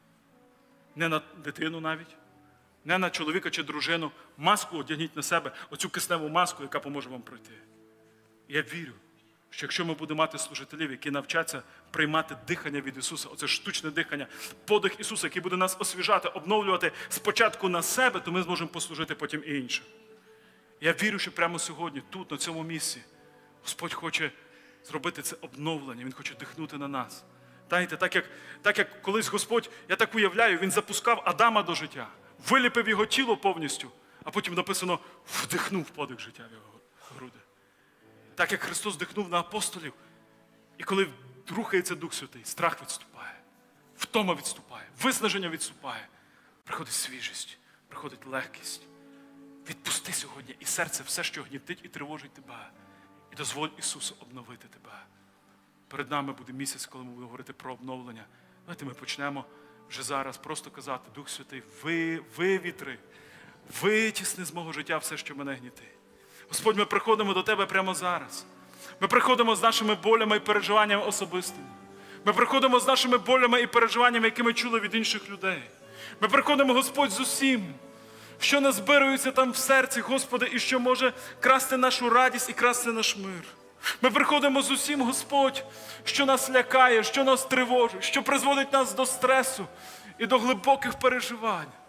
Не на дитину навіть, не на чоловіка чи дружину. Маску одягніть на себе, оцю кисневу маску, яка поможе вам пройти. І я вірю, що якщо ми будемо мати служителів, які навчаться приймати дихання від Ісуса, оце штучне дихання, подих Ісуса, який буде нас освіжати, обновлювати спочатку на себе, то ми зможемо послужити потім і іншим. Я вірю, що прямо сьогодні, тут, на цьому місці, Господь хоче зробити це обновлення, Він хоче дихнути на нас. Знаєте, так як колись Господь, я так уявляю, Він запускав Адама до життя, виліпив його тіло повністю, а потім написано, вдихнув подих життя в його груди. Так як Христос дихнув на апостолів, і коли рухається Дух Святий, страх відступає, втома відступає, виснаження відступає, приходить свіжість, приходить легкість. Відпусти сьогодні і серце все, що гнітить і тривожить тебе. І дозволь Ісусу обновити тебе. Перед нами буде місяць, коли ми будемо говорити про обновлення. Давайте ми почнемо вже зараз просто казати, Дух Святий, вивітри, витісни з мого життя все, що мене гнітить. Господь, ми приходимо до Тебе прямо зараз. Ми приходимо з нашими болями і переживаннями особистими. Ми приходимо з нашими болями і переживаннями, які ми чули від інших людей. Ми приходимо, Господь, з усім, що назбирується там в серці, Господи, і що може красти нашу радість і красти наш мир. Ми приходимо з усім, Господь, що нас лякає, що нас тривожить, що призводить нас до стресу і до глибоких переживань.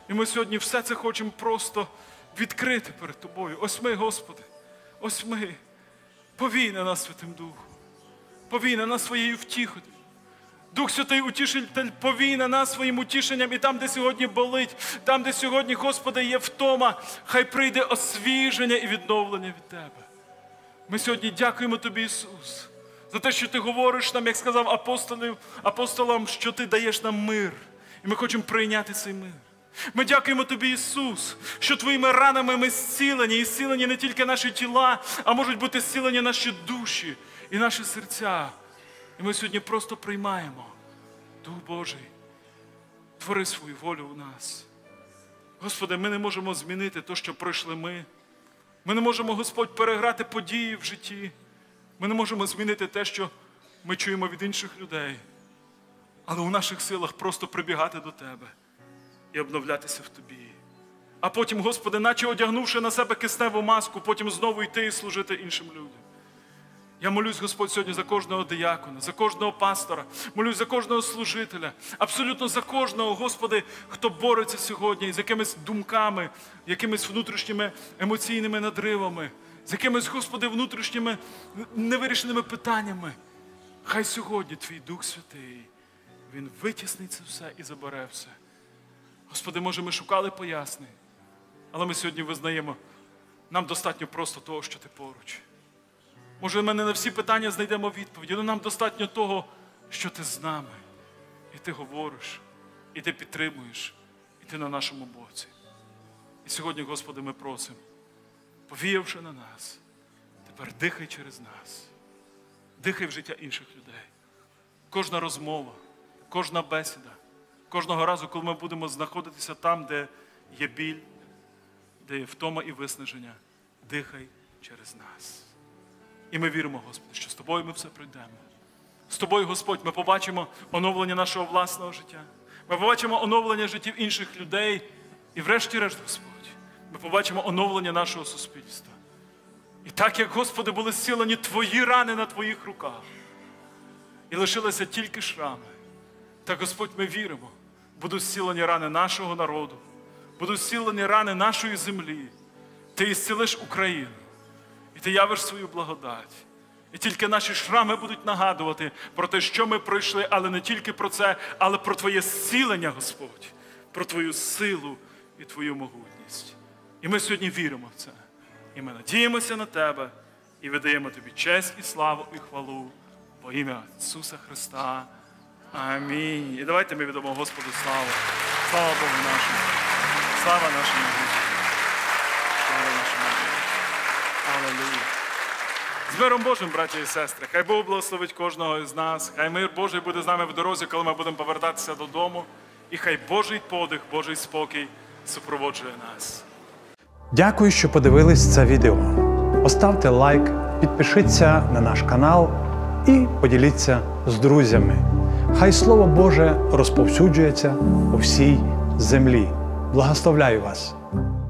І ми сьогодні все це хочемо просто відкрити перед Тобою. Ось ми, Господи, ось ми. Повій на нас Святим Духом. Повій на нас своєю втіхою. Дух Святий Утішитель, повій на нас своїм утішенням. І там, де сьогодні болить, там, де сьогодні, Господи, є втома, хай прийде освіження і відновлення від Тебе. Ми сьогодні дякуємо Тобі, Ісус, за те, що Ти говориш нам, як сказав апостолам, що Ти даєш нам мир. І ми хочемо прийняти цей мир. Ми дякуємо Тобі, Ісус, що Твоїми ранами ми зцілені. І зцілені не тільки наші тіла, а можуть бути зцілені наші душі і наші серця. І ми сьогодні просто приймаємо. Дух Божий, твори свою волю у нас. Господи, ми не можемо змінити те, що пройшли ми. Ми не можемо, Господь, переграти події в житті. Ми не можемо змінити те, що ми чуємо від інших людей. Але у наших силах просто прибігати до Тебе і обновлятися в Тобі. А потім, Господи, наче одягнувши на себе кисневу маску, потім знову йти і служити іншим людям. Я молюсь, Господь, сьогодні за кожного диякона, за кожного пастора, молюсь за кожного служителя, абсолютно за кожного, Господи, хто бореться сьогодні з якимись думками, якимись внутрішніми емоційними надривами, з якимись, Господи, внутрішніми невирішеними питаннями. Хай сьогодні Твій Дух Святий, Він витіснить це все і забере все. Господи, може, ми шукали пояснень, але ми сьогодні визнаємо, нам достатньо просто того, що Ти поруч. Може, ми не на всі питання знайдемо відповіді, але нам достатньо того, що Ти з нами. І Ти говориш, і Ти підтримуєш, і Ти на нашому боці. І сьогодні, Господи, ми просимо, повіявши на нас, тепер дихай через нас. Дихай в життя інших людей. Кожна розмова, кожна бесіда, кожного разу, коли ми будемо знаходитися там, де є біль, де є втома і виснаження, дихай через нас. І ми віримо, Господи, що з Тобою ми все пройдемо. З Тобою, Господь, ми побачимо оновлення нашого власного життя. Ми побачимо оновлення життів інших людей. І врешті-решт, Господь, ми побачимо оновлення нашого суспільства. І так, як, Господи, були зцілені Твої рани на Твоїх руках, і лишилися тільки шрами, так, Господь, ми віримо, будуть зцілені рани нашого народу, будуть зцілені рани нашої землі. Ти ісцілиш Україну. І Ти явиш свою благодать. І тільки наші шрами будуть нагадувати про те, що ми пройшли, але не тільки про це, але про Твоє зцілення, Господь, про Твою силу і Твою могутність. І ми сьогодні віримо в це. І ми надіємося на Тебе і видаємо Тобі честь і славу і хвалу во ім'я Ісуса Христа. Амінь. І давайте ми віддамо Господу славу. Слава Богу нашому. Слава нашому Господу. Слава нашому Богу. Алілуя. З миром Божим, браті і сестри, хай Бог благословить кожного із нас, хай мир Божий буде з нами в дорозі, коли ми будемо повертатися додому, і хай Божий подих, Божий спокій супроводжує нас. Дякую, що подивились це відео. Поставте лайк, підпишіться на наш канал і поділіться з друзями. Хай Слово Боже розповсюджується по всій землі. Благословляю вас!